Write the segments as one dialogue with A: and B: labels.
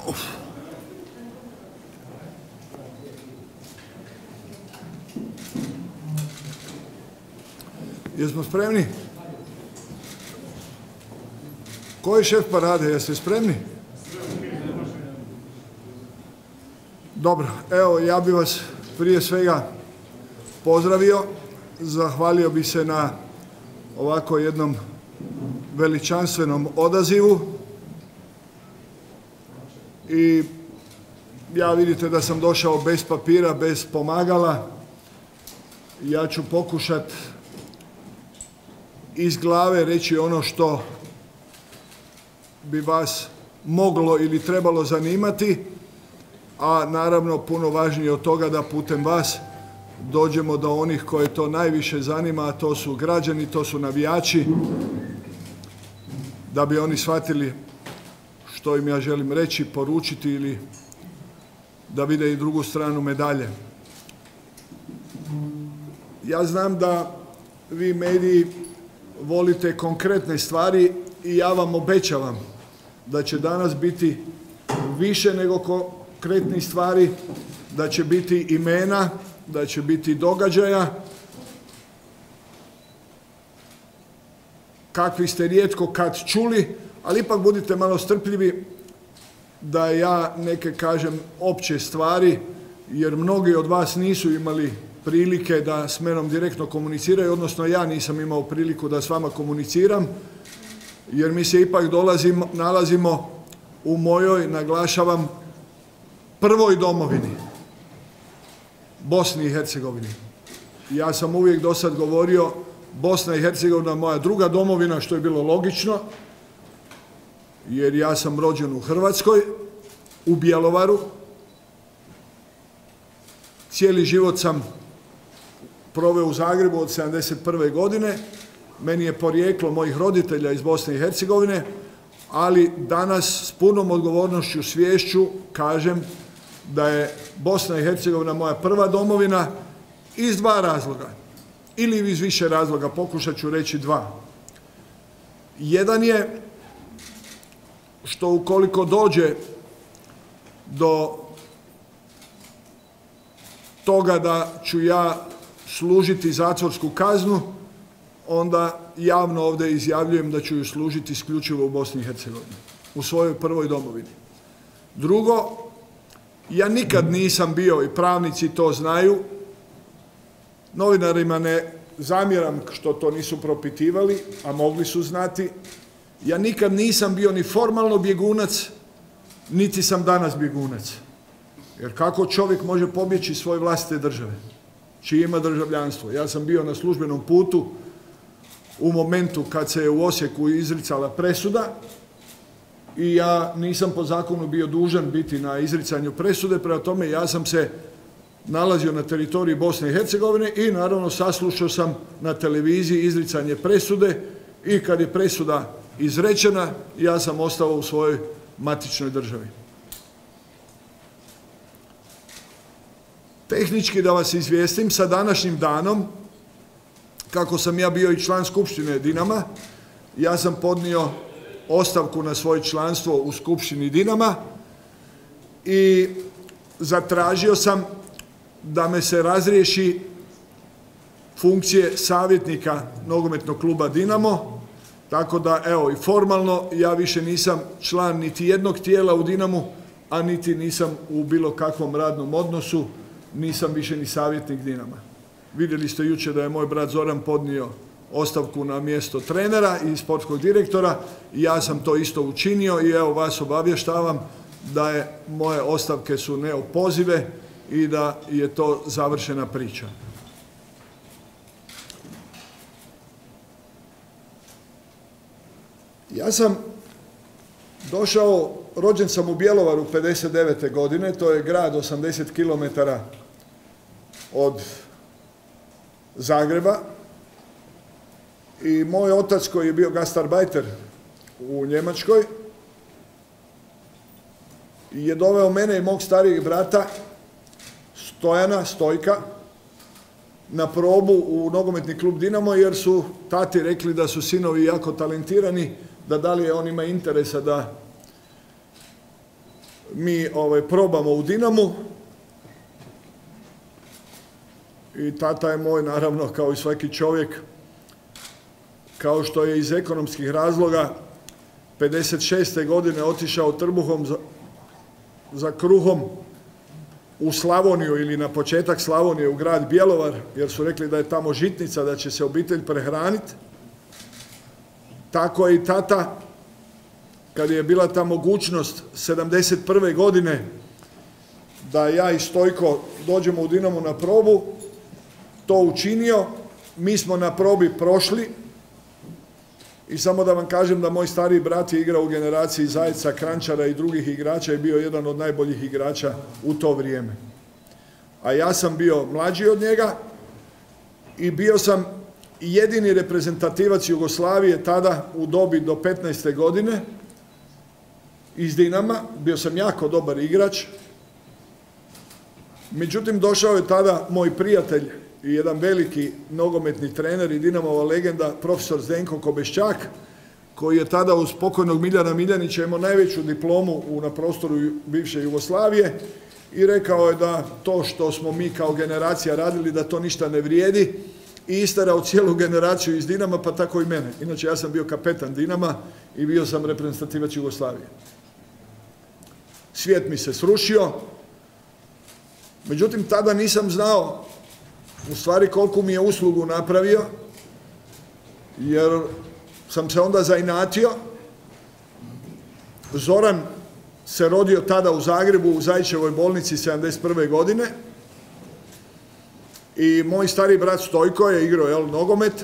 A: Jesmo spremni? Ko je šef parade? Jeste spremni? Dobro, evo ja bih vas prije svega pozdravio. Zahvalio bih se na ovako jednom veličanstvenom odazivu. I ja vidite da sam došao bez papira, bez pomagala. Ja ću pokušati iz glave reći ono što bi vas moglo ili trebalo zanimati, a naravno puno važnije od toga da putem vas dođemo do onih koje to najviše zanima, a to su građani, to su navijači, da bi oni shvatili što im ja želim reći, poručiti ili da vide i drugu stranu medalje. Ja znam da vi mediji volite konkretne stvari i ja vam obećavam da će danas biti više nego konkretnih stvari, da će biti imena, da će biti događaja kakvi ste rijetko kad čuli, ali ipak budite malo strpljivi da ja neke kažem opće stvari, jer mnogi od vas nisu imali prilike da s menom direktno komuniciraju, odnosno ja nisam imao priliku da s vama komuniciram, jer mi se ipak nalazimo u mojoj, naglašavam, prvoj domovini, Bosni i Hercegovini. Ja sam uvijek do sad govorio Bosna i Hercegovina moja druga domovina, što je bilo logično, jer ja sam rođen u Hrvatskoj, u Bjelovaru. Cijeli život sam proveo u Zagrebu od 1971. godine. Meni je porijeklo mojih roditelja iz Bosne i Hercegovine, ali danas s punom odgovornošću, sviješću kažem da je Bosna i Hercegovina moja prva domovina iz dva razloga. Ili iz više razloga, pokušat ću reći dva. Jedan je što ukoliko dođe do toga da ću ja služiti zatvorsku kaznu, onda javno ovdje izjavljujem da ću ju služiti isključivo u Bosni i Hercegovini, u svojoj prvoj domovini. Drugo, ja nikad nisam bio, i pravnici to znaju, novinarima ne zamjeram što to nisu propitivali, a mogli su znati, ja nikad nisam bio ni formalno bjegunac, niti sam danas bjegunac. Jer kako čovjek može pobjeći iz svoje vlastite države, čiji ima državljanstvo? Ja sam bio na službenom putu u momentu kad se je u Osijeku izricala presuda i ja nisam po zakonu bio dužan biti na izricanju presude, prema tome ja sam se nalazio na teritoriji Bosne i Hercegovine i naravno saslušao sam na televiziji izricanje presude i kad je presuda izrečena, ja sam ostao u svojoj matičnoj državi. Tehnički da vas izvijestim, sa današnjim danom, kako sam ja bio i član Skupštine Dinama, ja sam podnio ostavku na svoje članstvo u Skupštini Dinama i zatražio sam da me se razriješi funkcije savjetnika nogometnog kluba Dinamo, tako da, evo, i formalno ja više nisam član niti jednog tijela u Dinamu, a niti nisam u bilo kakvom radnom odnosu, nisam više ni savjetnik Dinama. Vidjeli ste jučer da je moj brat Zoran podnio ostavku na mjesto trenera i sportskog direktora i ja sam to isto učinio i evo vas obavještavam da je moje ostavke su neopozive i da je to završena priča. Ja sam došao, rođen sam u Bjelovaru 59. godine, to je grad 80 km od Zagreba i moj otac koji je bio gastarbajter u Njemačkoj je doveo mene i mog starijeg brata Stojka na probu u nogometni klub Dinamo jer su tati rekli da su sinovi jako talentirani, da li je on ima interesa mi probamo u Dinamu i tata je moj, naravno, kao i svaki čovjek, kao što je iz ekonomskih razloga 56. godine otišao trbuhom za kruhom u Slavoniju ili na početak Slavonije u grad Bjelovar, jer su rekli da je tamo žitnica, da će se obitelj prehraniti. Tako je i tata, kad je bila ta mogućnost 71. godine da ja i Stojko dođemo u Dinamo na probu, to učinio. Mi smo na probi prošli i samo da vam kažem da moj stariji brat je igrao u generaciji Zajca, Krančara i drugih igrača i bio jedan od najboljih igrača u to vrijeme. A ja sam bio mlađi od njega i bio sam jedini reprezentativac Jugoslavije tada u dobi do 15. godine iz Dinama. Bio sam jako dobar igrač. Međutim, došao je tada moj prijatelj i jedan veliki nogometni trener i Dinamova legenda, profesor Zdenko Kobeščak, koji je tada uz pokojnog Miljana Miljanića imao najveću diplomu na prostoru bivše Jugoslavije i rekao je da to što smo mi kao generacija radili, da to ništa ne vrijedi i isterao cijelu generaciju iz Dinama, pa tako i mene. Inače, ja sam bio kapetan Dinama i bio sam reprezentativac Jugoslavije. Svijet mi se srušio, međutim, tada nisam znao u stvari koliko mi je uslugu napravio, jer sam se onda zainatio. Zoran se rodio tada u Zagrebu u Zajićevoj bolnici 71. godine i moj stari brat Stojko je igrao nogomet.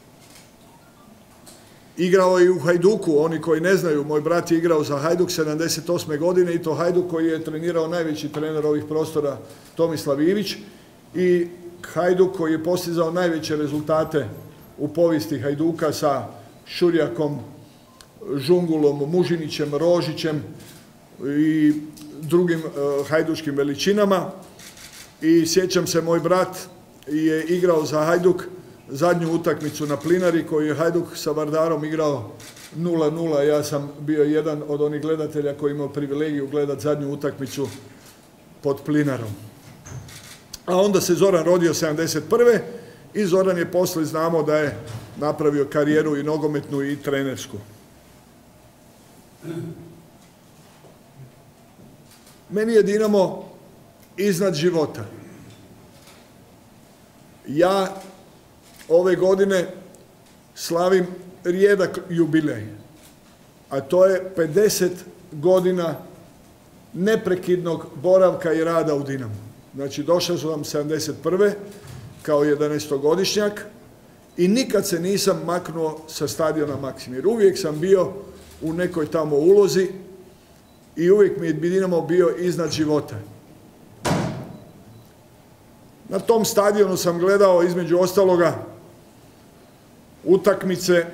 A: Igrao je i u Hajduku, oni koji ne znaju, moj brat je igrao za Hajduk 78. godine i to Hajduk koji je trenirao najveći trener ovih prostora Tomislav Ivić i Hajduk koji je postizao najveće rezultate u povijesti Hajduka sa Šurjakom, Žungulom, Mužinićem, Rožićem i drugim hajduškim veličinama. I sjećam se, moj brat je igrao za Hajduk zadnju utakmicu na Plinari koju je Hajduk sa Vardarom igrao 0:0. Ja sam bio jedan od onih gledatelja koji imao privilegiju gledati zadnju utakmicu pod Plinarom. A onda se Zoran rodio 71. i Zoran je poslije, znamo da je napravio karijeru i nogometnu i trenersku. Meni je Dinamo iznad života. Ja ove godine slavim rijedak jubilej, a to je 50 godina neprekidnog boravka i rada u Dinamu. Znači, došao sam 71. kao 11-godišnjak i nikad se nisam maknuo sa stadiona Maksimir. Uvijek sam bio u nekoj tamo ulozi i uvijek mi je Dinamo bio iznad života. Na tom stadionu sam gledao, između ostaloga, utakmice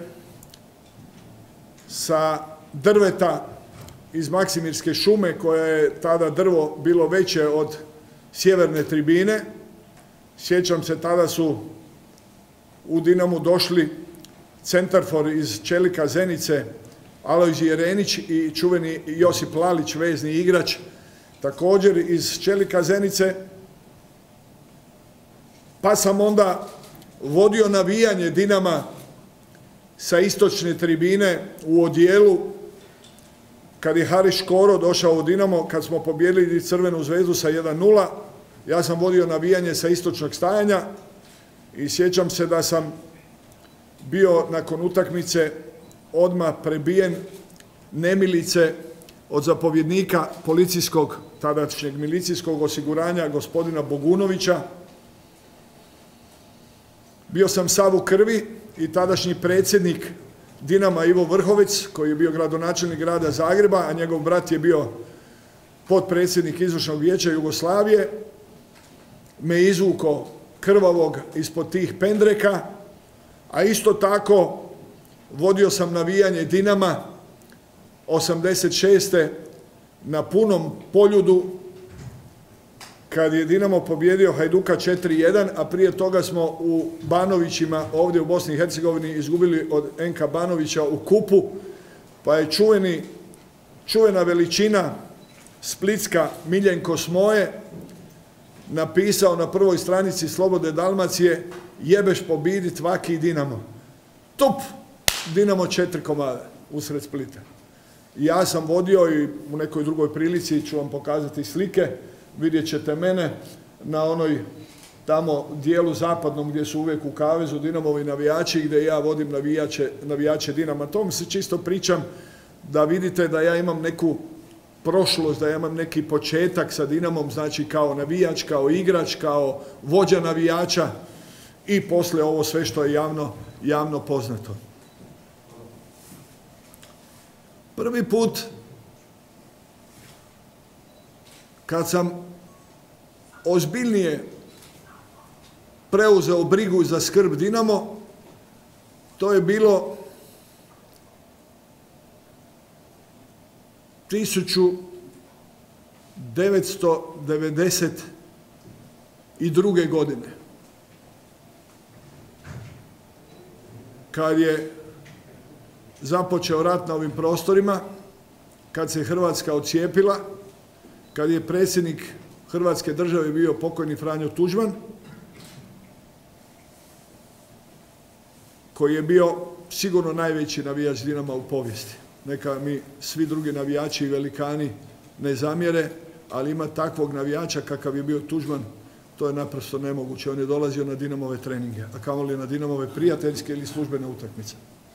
A: sa drveta iz Maksimirske šume, koja je tada drvo bilo veće od sjeverne tribine. Sjećam se, tada su u Dinamu došli centarfor iz Čelika Zenice, Alojzije Jerenić i čuveni Josip Lalić, vezni igrač, također iz Čelika Zenice. Pa sam onda vodio navijanje Dinama sa istočne tribine u odijelu, kad je Haris Škoro došao u Dinamo, kad smo pobijedili Crvenu zvezdu sa 1:0, ja sam vodio navijanje sa istočnog stajanja i sjećam se da sam bio nakon utakmice odmah prebijen nemilice od zapovjednika policijskog, tadašnjeg milicijskog osiguranja, gospodina Bogunovića. Bio sam sav u krvi i tadašnji predsjednik Dinama Ivo Vrhovec, koji je bio gradonačelnik grada Zagreba, a njegov brat je bio potpredsjednik izvršnog vijeća Jugoslavije, me izvukao krvavog ispod tih pendreka, a isto tako vodio sam navijanje Dinama 86. na punom Poljudu, kad je Dinamo pobjedio Hajduka 4:1, a prije toga smo u Banovićima, ovdje u Bosni i Hercegovini, izgubili od NK Banovića u kupu, pa je čuvena veličina Splitska Miljenko Smoje napisao na prvoj stranici Slobodne Dalmacije: jebeš pobidit vaki Dinamo. Tup! Dinamo 4 komada usred Splita. Ja sam vodio i u nekoj drugoj prilici ću vam pokazati slike, vidjet ćete mene na onoj tamo dijelu zapadnom gdje su uvijek u kavezu Dinamovi navijači, gdje ja vodim navijače Dinama. To se čisto pričam da vidite da ja imam neku prošlost, da ja imam neki početak sa Dinamom, znači kao navijač, kao igrač, kao vođa navijača i poslije ovo sve što je javno poznato. Prvi put kad sam ozbiljnije preuzeo brigu za skrb Dinamo, to je bilo 1992. godine, kad je započeo rat na ovim prostorima, kad se Hrvatska odcijepila, kad je predsjednik Hrvatske države bio pokojni Franjo Tuđman, koji je bio sigurno najveći navijač Dinama u povijesti. Neka mi svi drugi navijači i velikani ne zamjere, ali ima takvog navijača kakav je bio Tuđman, to je naprosto nemoguće. On je dolazio na Dinamove treninge, a kamoli na Dinamove prijateljske ili službene utakmice.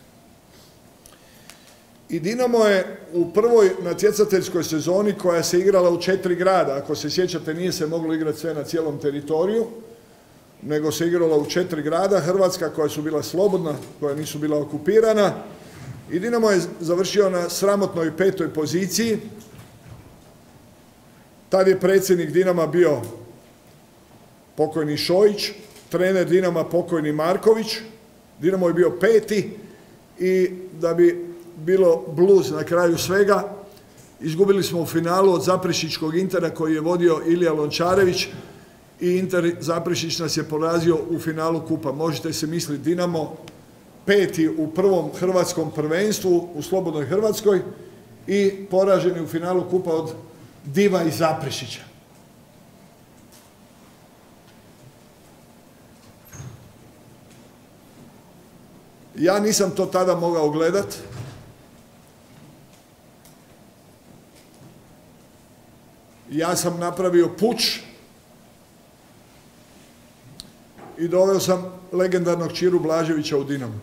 A: I Dinamo je u prvoj natjecateljskoj sezoni, koja se igrala u 4 grada, ako se sjećate, nije se moglo igrati sve na cijelom teritoriju, nego se igrala u 4 grada, Hrvatska koja su bila slobodna, koja nisu bila okupirana, i Dinamo je završio na sramotnoj 5. poziciji. Tad je predsjednik Dinama bio pokojni Šojić, trener Dinama pokojni Marković, Dinamo je bio 5. i da bi bilo bluz na kraju svega, izgubili smo u finalu od Zaprešićkog Intera koji je vodio Ilija Lončarević i Inter Zaprešić nas je porazio u finalu kupa. Možete se misliti, Dinamo 5. u prvom hrvatskom prvenstvu u slobodnoj Hrvatskoj i poraženi u finalu kupa od Diva iz Zaprešića. Ja nisam to tada mogao gledati. Ja sam napravio puč i doveo sam legendarnog Čiru Blaževića u Dinamo.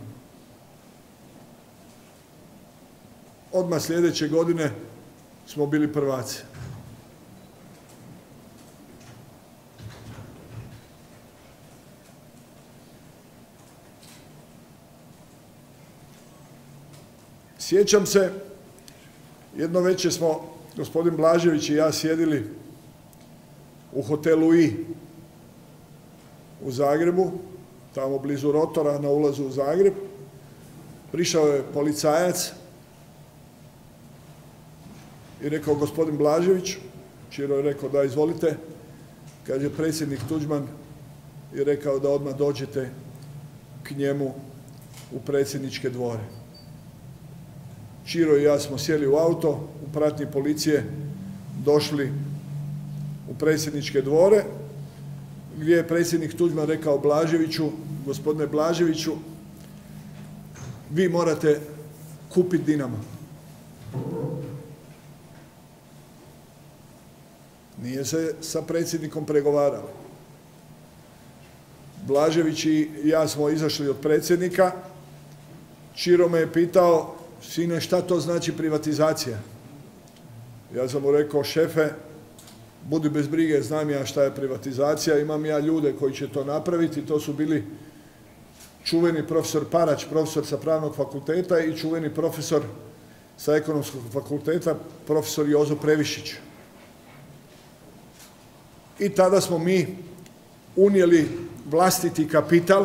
A: Odmah sljedeće godine smo bili prvaci. Sjećam se, jedno večer smo, gospodin Blažević i ja, sjedili u hotelu I u Zagrebu, tamo blizu Rotora na ulazu u Zagreb. Prišao je policajac i rekao: gospodin Blažević. Čiro je rekao: da, izvolite. Kaže: predsjednik Tuđman je rekao da odmah dođete k njemu u predsjedničke dvore. Čiro i ja smo sjeli u auto, u pratnji policije došli u predsjedničke dvore, gdje je predsjednik Tuđman rekao Blaževiću: gospodine Blaževiću, vi morate kupiti Dinamo. Nije se sa predsjednikom pregovaralo. Blažević i ja smo izašli od predsjednika. Čiro me je pitao: sine, šta to znači privatizacija? Ja sam mu rekao: šefe, budi bez brige, znam ja šta je privatizacija, imam ja ljude koji će to napraviti. To su bili čuveni profesor Parač, profesor sa pravnog fakulteta, i čuveni profesor sa ekonomskog fakulteta, profesor Jozo Previšić. I tada smo mi unijeli vlastiti kapital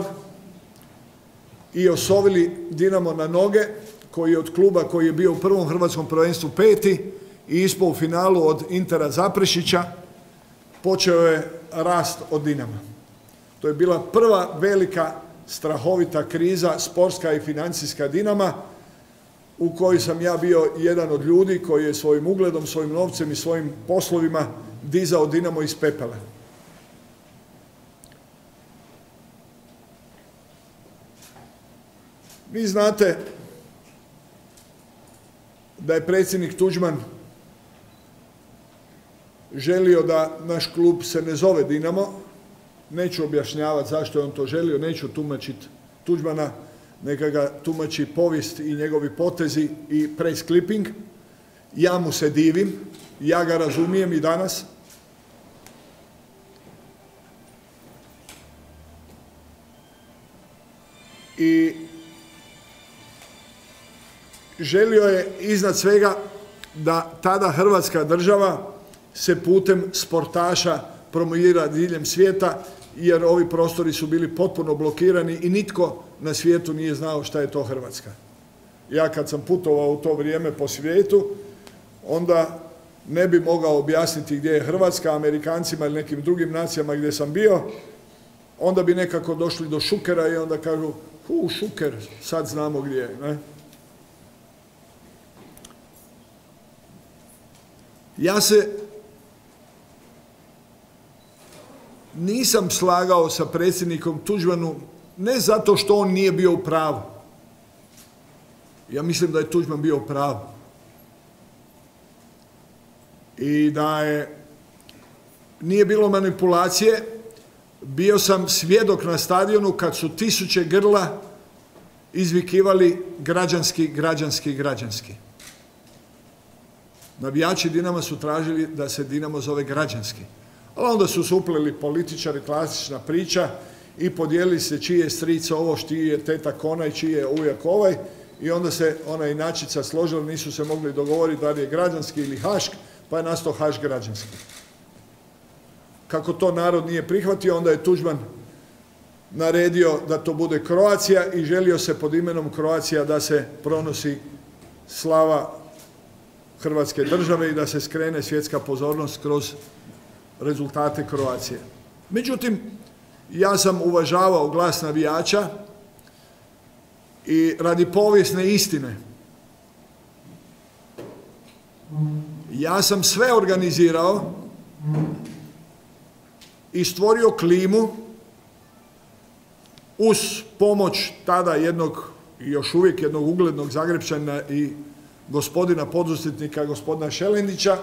A: i osovili Dinamo na noge, koji je od kluba koji je bio u prvom hrvatskom prvenstvu 5. i ispao u finalu od Intera Zaprešića, počeo je rast od Dinama. To je bila prva velika strahovita kriza, sportska i financijska Dinama, u kojoj sam ja bio jedan od ljudi koji je svojim ugledom, svojim novcem i svojim poslovima dizao Dinamo iz pepela. Vi znate da je predsjednik Tuđman želio da naš klub se ne zove Dinamo. Neću objašnjavati zašto je on to želio, neću tumačiti Tuđmana, neka ga tumači povijest i njegovi potezi i press clipping. Ja mu se divim, ja ga razumijem i danas. I želio je iznad svega da tada Hrvatska država se putem sportaša promovira diljem svijeta, jer ovi prostori su bili potpuno blokirani i nitko na svijetu nije znao šta je to Hrvatska. Ja kad sam putovao u to vrijeme po svijetu, onda ne bi mogao objasniti gdje je Hrvatska Amerikancima ili nekim drugim nacijama gdje sam bio, onda bi nekako došli do Šukera i onda kažu, Šuker, sad znamo gdje je. Ne? Ja se nisam slagao sa predsjednikom Tuđmanom, ne zato što on nije bio u pravu. Ja mislim da je Tuđman bio u pravu. I da nije bilo manipulacije. Bio sam svjedok na stadionu kad su tisuće grla izvikivali građanski, građanski, građanski. Navijači Dinama su tražili da se Dinamo zove građanski. Ali onda su se upleli političari, klasična priča, i podijelili se čiji je stric ovo, čiji je tetak onaj, čiji je ujak ovaj, i onda se ona inačica složila, nisu se mogli dogovoriti da li je građanski ili hašk, pa je nastao hašk građanski. Kako to narod nije prihvatio, onda je Tuđman naredio da to bude Croatia i želio se pod imenom Croatia da se pronosi slava Hrvatske države i da se skrene svjetska pozornost kroz rezultate Croacije. Međutim, ja sam uvažavao glas navijača i radi povijesne istine ja sam sve organizirao i stvorio klimu uz pomoć tada jednog, još uvijek jednog uglednog Zagrebčana i gospodina poduzetnika, gospodina Šelendića,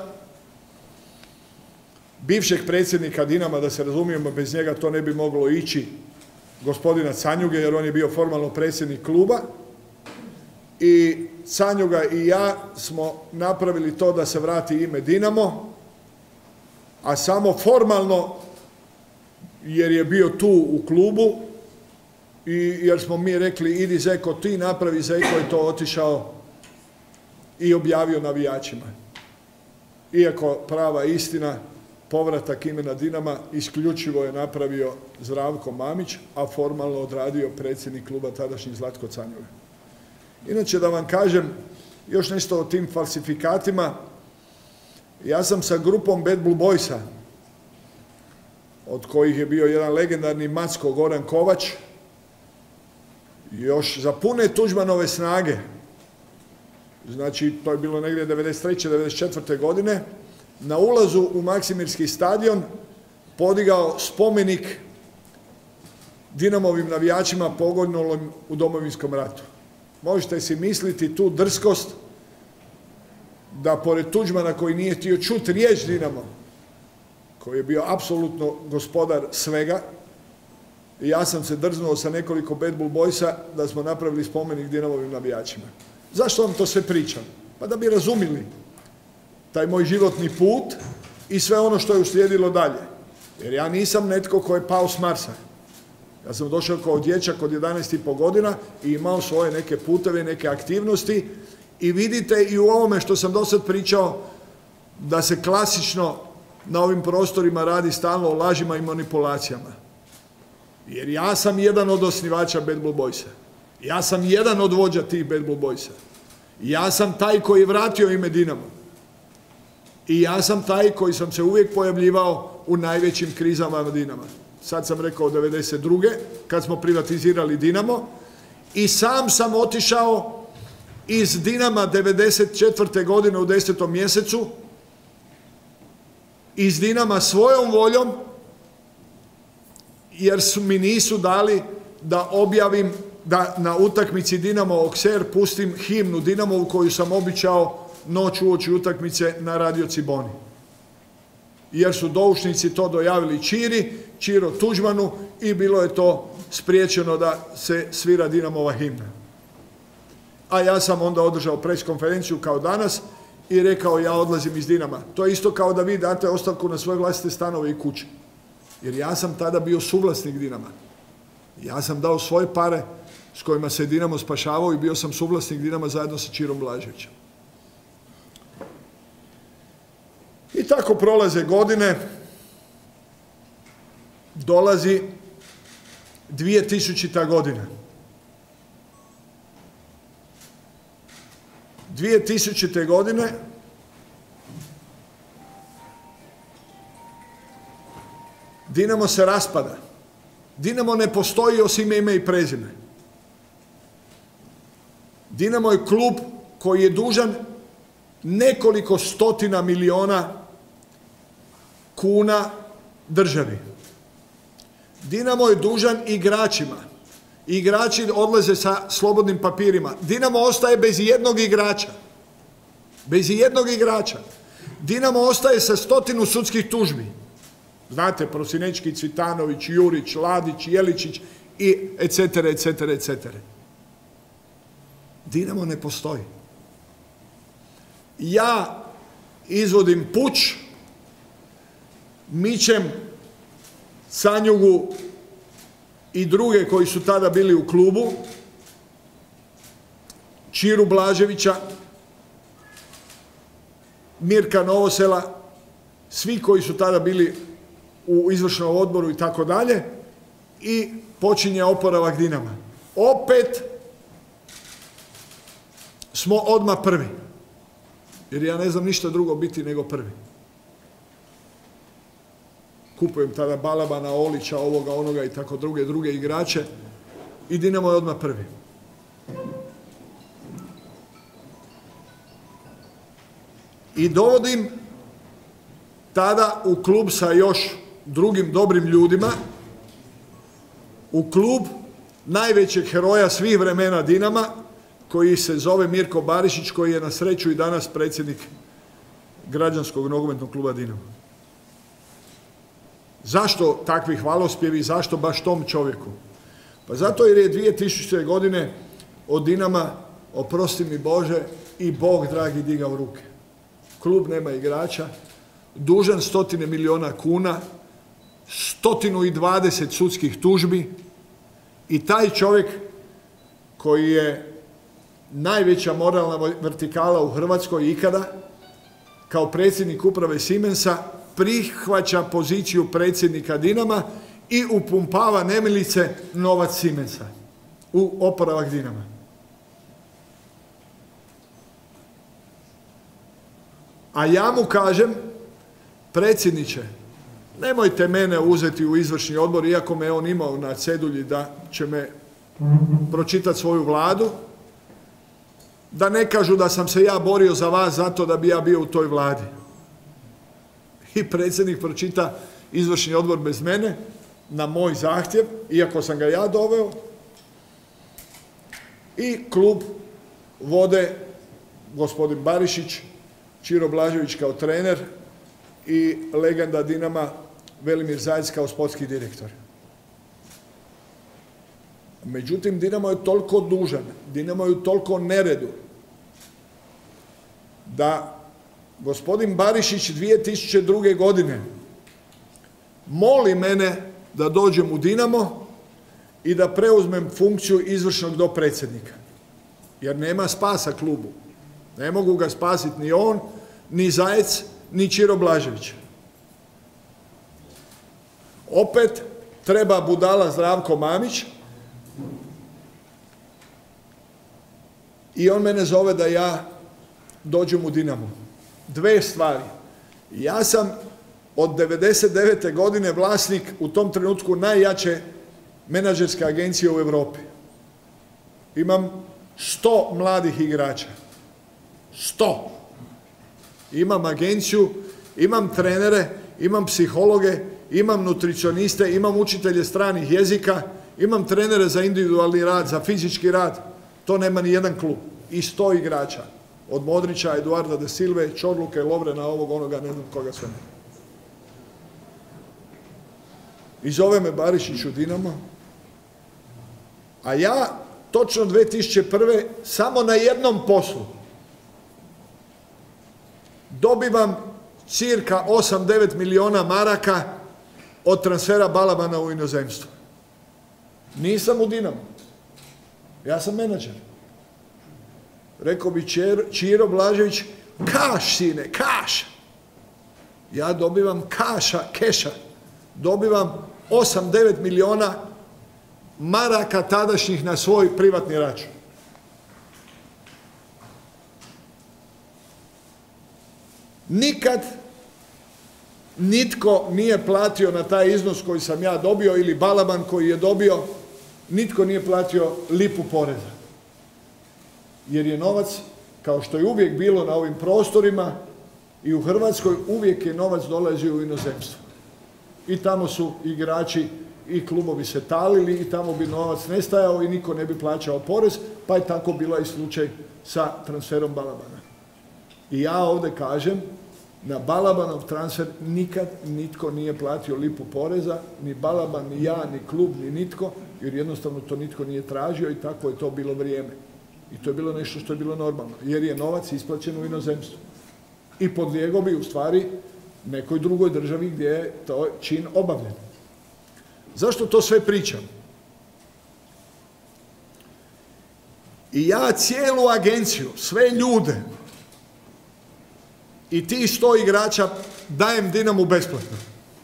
A: bivšeg predsjednika Dinama, da se razumijemo, bez njega to ne bi moglo ići, gospodina Canjuge, jer on je bio formalno predsjednik kluba. I Canjuga i ja smo napravili to da se vrati ime Dinamo, a samo formalno, jer je bio tu u klubu i jer smo mi rekli idi Zeko ti napravi, Zeko je to otišao i objavio navijačima. Iako prava istina, povratak imena Dinama isključivo je napravio Zdravko Mamić, a formalno odradio predsjednik kluba tadašnji Zlatko Canjuga. Inače, da vam kažem još nešto o tim falsifikatima, ja sam sa grupom Bad Blue Boysa, od kojih je bio jedan legendarni Macko Goran Kovač, još za pune Tuđmanove snage, znači to je bilo negdje 93. 94. godine, na ulazu u Maksimirski stadion podigao spomenik Dinamovim navijačima poginulim u Domovinskom ratu. Možete si misliti tu drskost da pored Tuđmana koji nije htio čuti riječ Dinamo, koji je bio apsolutno gospodar svega, i ja sam se drznuo sa nekoliko Bad Blue Boysa da smo napravili spomenik Dinamovim navijačima. Zašto vam to sve pričam? Pa da bi razumili taj moj životni put i sve ono što je uslijedilo dalje. Jer ja nisam netko ko je pao s Marsa. Ja sam došao kao dječak od 11,5 godina i imao svoje neke puteve, neke aktivnosti i vidite i u ovome što sam do sad pričao da se klasično na ovim prostorima radi stalno o lažima i manipulacijama. Jer ja sam jedan od osnivača Bad Blue Boysa. Ja sam jedan od vođa tih Bad Blue Boysa. Ja sam taj koji je vratio ime Dinamo. I ja sam taj koji sam se uvijek pojavljivao u najvećim krizama Dinama. Sad sam rekao 92. kad smo privatizirali Dinamo i sam otišao iz Dinama 94. godine u 10. mjesecu, iz Dinama svojom voljom, jer mi nisu dali da objavim, da na utakmici Dinamo Okser pustim himnu Dinamovu koju sam običao noć uoči utakmice na radio Ciboni. Jer su doušnici to dojavili Čiro Tuđmanu i bilo je to spriječeno da se svira Dinamova himna. A ja sam onda održao pres konferenciju kao danas i rekao ja odlazim iz Dinama. To je isto kao da vi date ostavku na svoje vlastite stanove i kuće. Jer ja sam tada bio suvlasnik Dinama. Ja sam dao svoje pare s kojima se Dinamo spašavao i bio sam suvlasnik Dinama zajedno sa Čirom Blaževićem. I tako prolaze godine, dolazi 2000. godina. 2000. godine Dinamo se raspada. Dinamo ne postoji osim ime i prezime. Dinamo je klub koji je dužan nekoliko stotina miliona kuna državi. Dinamo je dužan igračima. Igrači odlaze sa slobodnim papirima. Dinamo ostaje bez jednog igrača. Bez jednog igrača. Dinamo ostaje sa 100 sudskih tužbi. Znate, Prosinečki, Cvitanović, Jurić, Ladić, Jeličić i etc., etc., etc. Dinamo ne postoji. Ja izvodim puč, mičem Sanjugu i druge koji su tada bili u klubu, Čiru Blaževića, Mirka Novosela, svi koji su tada bili u izvršnom odboru i tako dalje, i počinje oporavak Dinama. Opet smo odmah prvi. Jer ja ne znam ništa drugo biti nego prvi. Kupujem tada Balabana, Olića, ovoga, onoga i tako druge igrače i Dinamo je odmah prvi. I dovodim tada u klub sa još drugim dobrim ljudima, u klub najvećeg heroja svih vremena Dinama, koji se zove Mirko Barišić, koji je na sreću i danas predsjednik građanskog nogometnog kluba Dinamo. Zašto takvi hvalospjevi, zašto baš tom čovjeku? Pa zato jer je 2000. godine od Dinama, oprosti mi Bože, i Bog dragi digao ruke. Klub nema igrača, dužan 100 miliona kuna, 120 sudskih tužbi i taj čovjek koji je najveća moralna vertikala u Hrvatskoj ikada, kao predsjednik uprave Siemensa, prihvaća poziciju predsjednika Dinama i upumpava nemilice novac Siemensa u oporavak Dinama. A ja mu kažem, predsjedniče, nemojte mene uzeti u izvršni odbor, iako me on imao na cedulji da će me pročitati svoju vladu, da ne kažu da sam se ja borio za vas zato da bi ja bio u toj vladi. I predsjednik pročita izvršni odbor bez mene, na moj zahtjev, iako sam ga ja doveo, i klub vode gospodin Barišić, Čiro Blažević kao trener i legenda Dinama Velimir Zajec kao sportski direktor. Međutim, Dinamo je toliko dužan, Dinamo je toliko neredu, da gospodin Barišić 2002. godine moli mene da dođem u Dinamo i da preuzmem funkciju izvršnog dopredsjednika. Jer nema spasa klubu. Ne mogu ga spasiti ni on, ni Zajec, ni Čiro Blažević. Opet treba budala Zdravko Mamić i on mene zove da ja dođem u Dinamo. Dve stvari. Ja sam od 1999. godine vlasnik u tom trenutku najjače menadžerske agencije u Europi. Imam 100 mladih igrača. 100. Imam agenciju, imam trenere, imam psihologe, imam nutricioniste, imam učitelje stranih jezika, imam trenere za individualni rad, za fizički rad. To nema ni jedan klub. I 100 igrača. Od Modrića, Eduarda de Silve, Čorluke, Lovrena, ovog, onoga, ne znam koga sve ne. I zove me Barišić u Dinamo. A ja, točno 2001. samo na jednom poslu dobivam cirka 8-9 miliona maraka od transfera balabana u inozemstvo. Nisam u Dinamu. Ja sam menadžer. Rekao bi Čiro Blažević, kaš sine, kaš. Ja dobivam keša. Dobivam 8-9 miliona maraka tadašnjih na svoj privatni račun. Nikad nitko nije platio na taj iznos koji sam ja dobio ili balaban koji je dobio, nitko nije platio lipu poreza. Jer je novac, kao što je uvijek bilo na ovim prostorima i u Hrvatskoj, uvijek je novac dolazio u inozemstvo. I tamo su igrači i klubovi se talili i tamo bi novac nestajao i niko ne bi plaćao porez, pa je tako bila i slučaj sa transferom balabana. I ja ovdje kažem, na balabanov transfer nikad nitko nije platio lipu poreza, ni balaban, ni ja, ni klub, ni nitko, jer jednostavno to nitko nije tražio i tako je to bilo vrijeme. I to je bilo nešto što je bilo normalno, jer je novac isplaćen u inozemstvu. I podlijego bi u stvari nekoj drugoj državi gdje je to čin obavljen. Zašto to sve pričam? I ja cijelu agenciju, sve ljude i ti 100 igrača dajem Dinamu besplatno.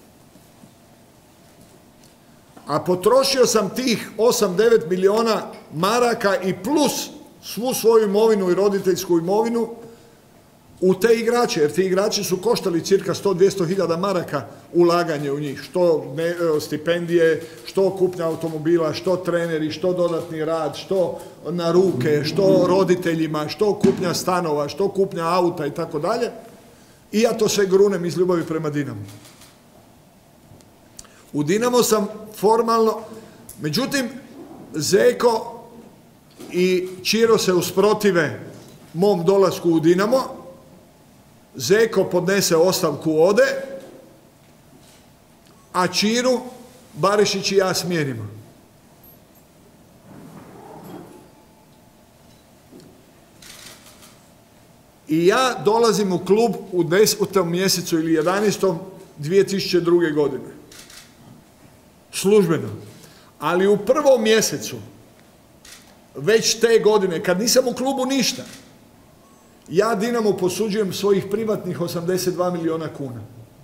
A: A potrošio sam tih 8-9 miliona maraka i plus svu svoju imovinu i roditeljsku imovinu u te igrače, jer ti igrači su koštali cirka 100-200 hiljada maraka ulaganje u njih, što stipendije, što kupnja automobila, što treneri, što dodatni rad, što na ruke, što roditeljima, što kupnja stanova, što kupnja auta i tako dalje. I ja to sve grunem iz ljubavi prema Dinamu. U Dinamo sam formalno, međutim, Zeko i Čiro se usprotive mom dolasku u Dinamo. Zeko podnese ostavku, ode, a Čiru Barišić i ja smijenimo. I ja dolazim u klub u 10. mjesecu ili 11. 2002. godine. Službeno. Ali u 1. mjesecu, već te godine, kad nisam u klubu ništa, ja Dinamo posuđujem svojih privatnih 82 miliona kuna.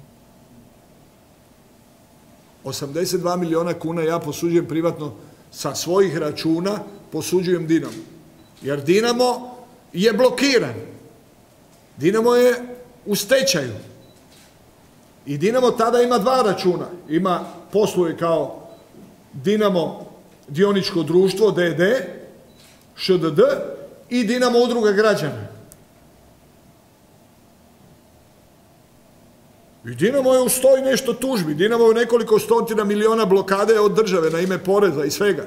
A: 82 miliona kuna ja posuđujem privatno sa svojih računa, posuđujem Dinamo. Jer Dinamo je blokiran. Dinamo je u stečaju. I Dinamo tada ima 2 računa. Posluje kao Dinamo dioničko društvo, d.d., š.d.d. i Dinamo udruga građana. I Dinamo je u 100 i nešto tužbi. Dinamo je u nekoliko stotina miliona blokade od države na ime poreza i svega.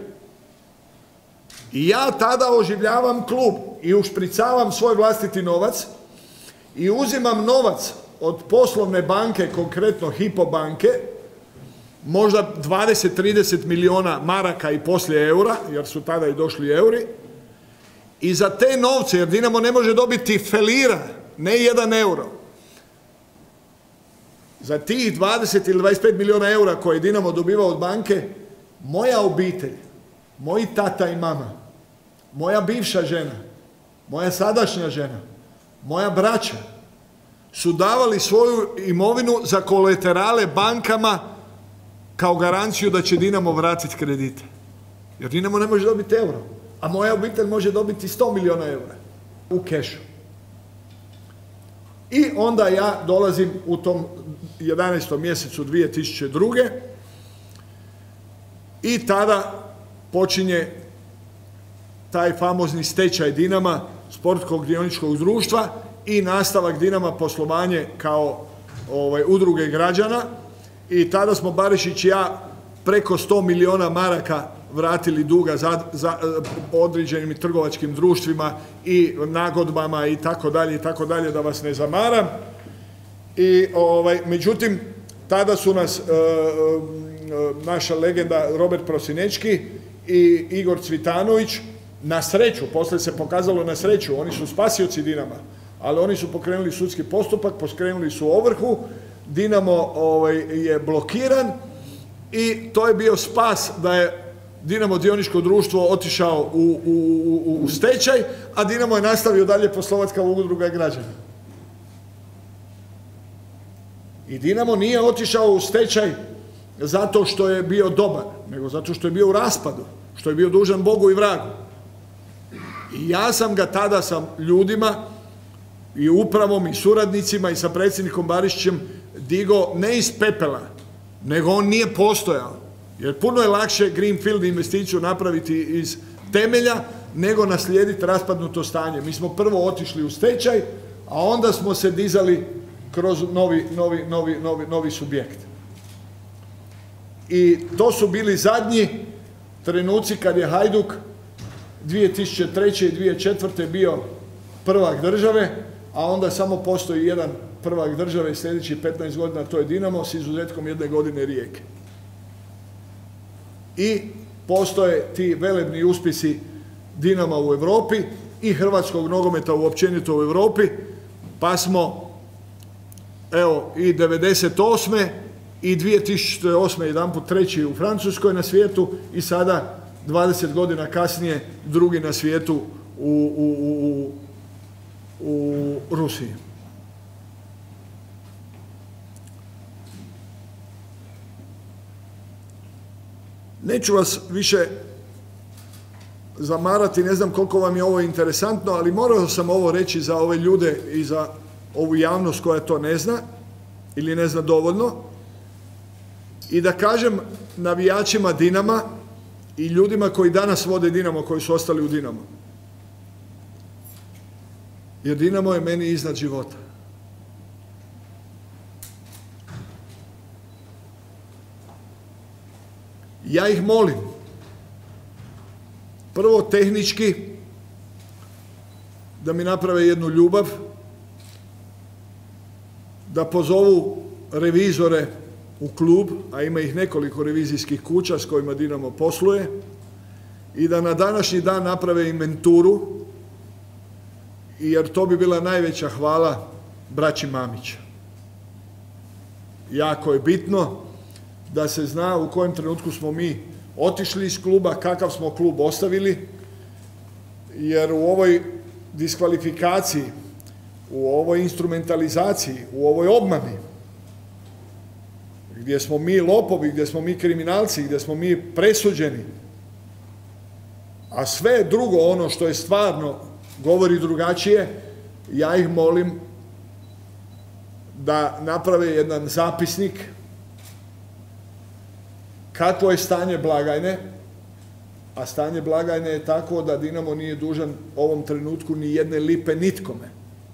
A: I ja tada oživljavam klub i ušpricavam svoj vlastiti novac i uzimam novac od poslovne banke, konkretno Hypo banke, možda 20-30 miliona maraka i poslije eura, jer su tada i došli euri, i za te novce, jer Dinamo ne može dobiti felira, ne 1 euro, za tih 20 ili 25 miliona eura koje je Dinamo dobivao od banke, moja obitelj, moji tata i mama, moja bivša žena, moja sadašnja žena, moja braća su davali svoju imovinu za kolaterale bankama kao garanciju da će Dinamo vratiti kredite. Jer Dinamo ne može dobiti euro, a moja obitelj može dobiti 100 miliona eura u kešu. I onda ja dolazim u tom 11. mjesecu 2002. i tada počinje taj famozni stečaj Dinama, sportskog dioničkog društva, i nastavak Dinama poslovanje kao udruge građana. I tada smo Barišić i ja preko 100 miliona maraka vratili duga za određenim trgovačkim društvima i nagodbama i tako dalje, da vas ne zamaram. I međutim, tada su nas naša legenda Robert Prosinečki i Igor Cvitanović, na sreću, poslije se pokazalo na sreću, oni su spasioci Dinama, ali oni su pokrenuli sudski postupak, pokrenuli su ovrhu, Dinamo je blokiran i to je bio spas da je Dinamo dioničko društvo otišao u stečaj, a Dinamo je nastavio dalje poslovati kao udruga građana. I Dinamo nije otišao u stečaj zato što je bio dobar, nego zato što je bio u raspadu, što je bio dužan Bogu i vragu. I ja sam ga tada sa ljudima i upravom i suradnicima i sa predsjednikom Barišićem digao ne iz pepela, nego on nije postojao. Jer puno je lakše greenfield investiciju napraviti iz temelja nego naslijediti raspadnuto stanje. Mi smo prvo otišli u stečaj, a onda smo se dizali kroz novi subjekt. I to su bili zadnji trenuci kad je Hajduk 2003. i 2004. bio prvak države, a onda samo postoji jedan prvak države sljedećih 15 godina, to je Dinamo, s izuzetkom jedne godine Rijeke. I postoje ti velebni uspjesi Dinama u Europi i hrvatskog nogometa uopćenito u Europi, pa smo evo i 98. i 2008. jedanput treći u Francuskoj na svijetu i sada 20 godina kasnije drugi na svijetu u Rusiji. Neću vas više zamarati, ne znam koliko vam je ovo interesantno, ali morao sam ovo reći za ove ljude i za ovu javnost koja to ne zna ili ne zna dovoljno, i da kažem navijačima Dinama i ljudima koji danas vode Dinamo, koji su ostali u Dinamo. Jer Dinamo je meni iznad života. Ja ih molim, prvo tehnički, da mi naprave jednu ljubav, da pozovu revizore u klub, a ima ih nekoliko revizijskih kuća s kojima Dinamo posluje, i da na današnji dan naprave inventuru, jer to bi bila najveća hvala braći Mamić. Jako je bitno da se zna u kojem trenutku smo mi otišli iz kluba, kakav smo klub ostavili, jer u ovoj diskvalifikaciji, u ovoj instrumentalizaciji, u ovoj obmani, gdje smo mi lopovi, gdje smo mi kriminalci, gdje smo mi presuđeni, a sve drugo ono što je stvarno govori drugačije, ja ih molim da naprave jedan zapisnik kakvo je stanje blagajne, a stanje blagajne je tako da Dinamo nije dužan u ovom trenutku ni jedne lipe nitkome.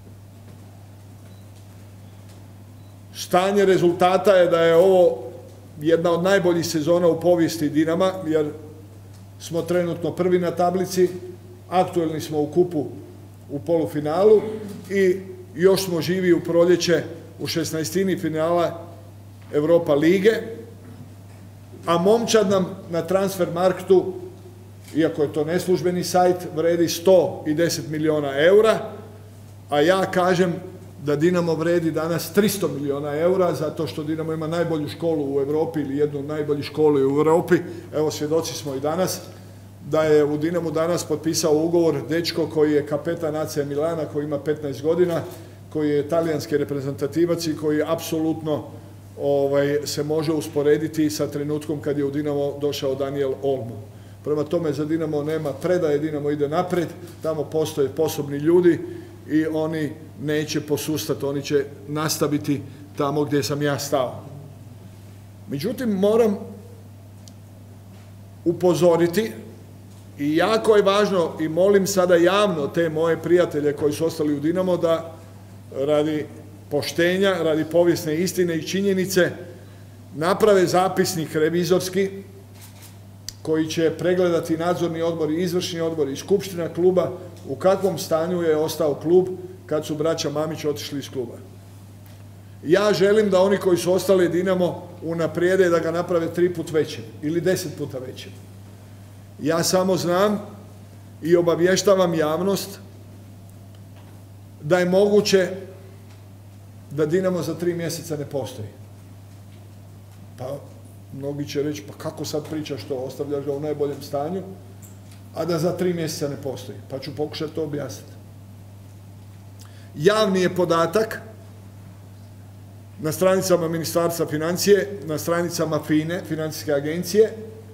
A: Stanje rezultata je da je ovo jedna od najboljih sezona u povijesti Dinama, jer smo trenutno prvi na tablici, aktuelni smo u kupu u polufinalu i još smo živi u proljeće u 16. finala Europa lige, a momčad nam na transfer marketu, iako je to neslužbeni sajt, vredi 110 miliona eura, a ja kažem da Dinamo vredi danas 300 miliona eura, zato što Dinamo ima najbolju školu u Europi ili jednu od najboljih školu u Europi. Evo, svjedoci smo i danas da je u Dinamu danas potpisao ugovor dečko koji je kapetan AC Milana, koji ima 15 godina, koji je talijanski reprezentativac i koji apsolutno se može usporediti sa trenutkom kad je u Dinamo došao Daniel Olmo. Prema tome, za Dinamo nema predaje, Dinamo ide naprijed, tamo postoje sposobni ljudi i oni neće posustati, oni će nastaviti tamo gdje sam ja stao. Međutim, moram upozoriti I jako je važno, i molim sada javno te moje prijatelje koji su ostali u Dinamo, da radi poštenja, radi povijesne istine i činjenice naprave zapisnik revizorski koji će pregledati nadzorni odbor i izvršni odbor i skupština kluba u kakvom stanju je ostao klub kad su braća Mamić otišli iz kluba. Ja želim da oni koji su ostali Dinamo unaprijede, da ga naprave 3 puta većim ili 10 puta većim. Ja samo znam i obavještavam javnost da je moguće da Dinamo za 3 mjeseca ne postoji. Pa mnogi će reći, pa kako sad pričaš to, ostavljaš ga u najboljem stanju, a da za 3 mjeseca ne postoji. Pa ću pokušati to objasniti. Javni je podatak na stranicama Ministarstva financije, na stranicama FINE, Financijske agencije,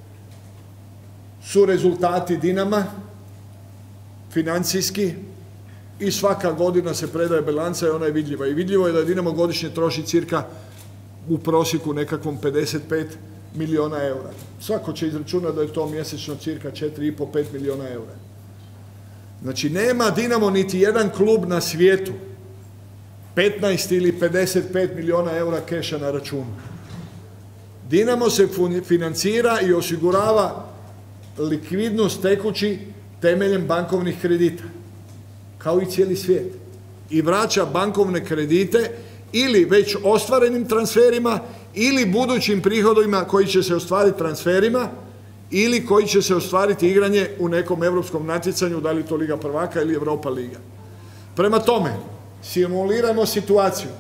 A: su rezultati Dinama, financijski, i svaka godina se predaje bilanca i ona je vidljiva. I vidljivo je da Dinamo godišnje troši cirka u prosjeku nekakvom 55 milijuna eura. Svako će izračunati da je to mjesečno cirka 4,5-5 milijuna eura. Znači, nema Dinamo niti jedan klub na svijetu 15 ili 55 milijuna eura keša na računu. Dinamo se financira i osigurava likvidnost tekući temeljem bankovnih kredita, kao i cijeli svijet. I vraća bankovne kredite ili već ostvarenim transferima ili budućim prihodima koji će se ostvariti transferima ili koji će se ostvariti igranje u nekom europskom natjecanju, da li to Liga prvaka ili Europa liga. Prema tome, simuliramo situaciju.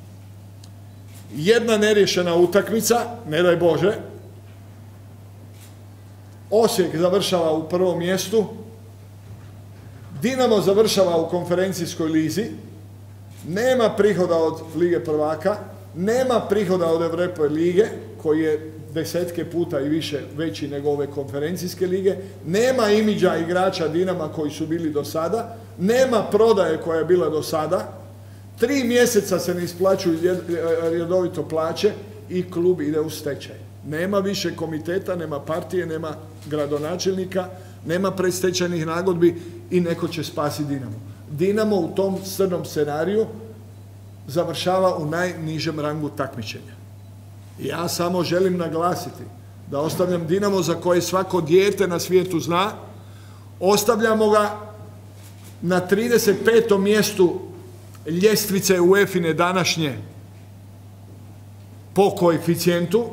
A: Jedna neriješena utakmica, ne daj Bože, Osijek završava u prvom mjestu, Dinamo završava u konferencijskoj lizi, nema prihoda od Lige prvaka, nema prihoda od Europa lige, koji je desetke puta i više veći nego ove konferencijske lige, nema imidža igrača Dinama koji su bili do sada, nema prodaje koja je bila do sada, 3 mjeseca se ne isplaćuju redovito plaće i klub ide u stečaj. Nema više komiteta, nema partije, nema gradonačelnika, nema predstečajnih nagodbi i neko će spasiti Dinamo. Dinamo u tom crnom scenariju završava u najnižem rangu takmičenja. Ja samo želim naglasiti da ostavljam Dinamo za koje svako dijete na svijetu zna, ostavljamo ga na 35. mjestu ljestvice UEFA-ine današnje po koeficijentu,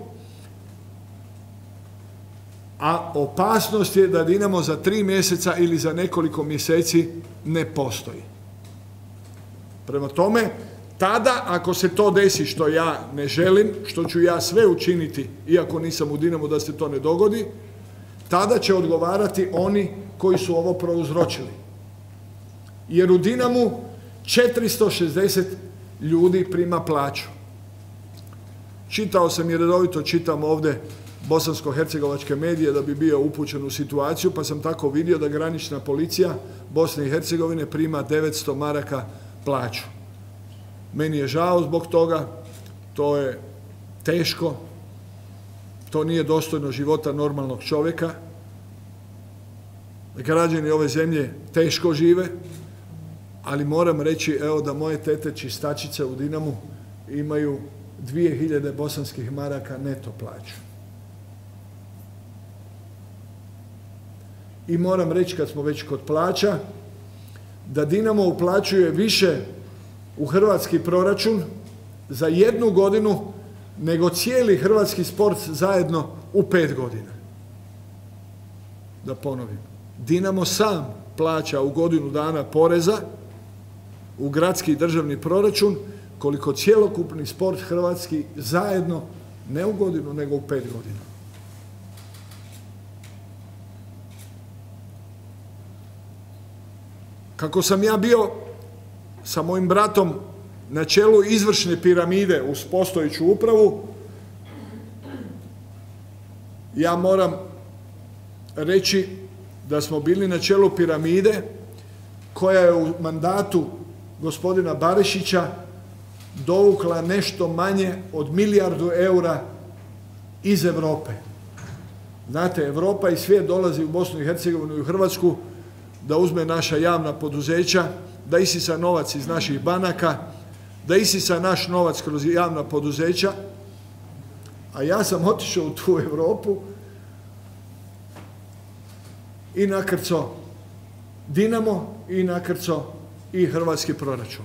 A: a opasnost je da Dinamo za 3 mjeseca ili za nekoliko mjeseci ne postoji. Prema tome, tada, ako se to desi, što ja ne želim, što ću ja sve učiniti, iako nisam u Dinamu da se to ne dogodi, tada će odgovarati oni koji su ovo prouzročili. Jer u Dinamu 460 ljudi prima plaću. Čitao sam i redovito čitam ovdje bosansko-hercegovačke medije da bi bio upućen u situaciju, pa sam tako vidio da granična policija Bosne i Hercegovine prima 900 maraka plaću. Meni je žao zbog toga, to je teško, to nije dostojno života normalnog čovjeka. Građani ove zemlje teško žive, ali moram reći, evo, da moje tete čistačice u Dinamu imaju 2000 bosanskih maraka neto plaću. I moram reći, kad smo već kod plaća, da Dinamo uplaćuje više u hrvatski proračun za 1 godinu nego cijeli hrvatski sport zajedno u 5 godina. Da ponovim, Dinamo sam plaća u godinu dana poreza u gradski državni proračun koliko cjelokupni sport hrvatski zajedno, ne u godinu nego u 5 godina. Kako sam ja bio sa mojim bratom na čelu izvršne piramide uz postojeću upravu, ja moram reći da smo bili na čelu piramide koja je u mandatu gospodina Barišića dovukla nešto manje od 1 milijardu eura iz Europe. Znate, Europa i svijet dolazi u Bosnu i Hercegovinu i u Hrvatsku da uzme naša javna poduzeća, da isisa novac iz naših banaka, da isisa naš novac kroz javna poduzeća, a ja sam otišao u tu Europu i nakrco Dinamo i nakrco i hrvatski proračun.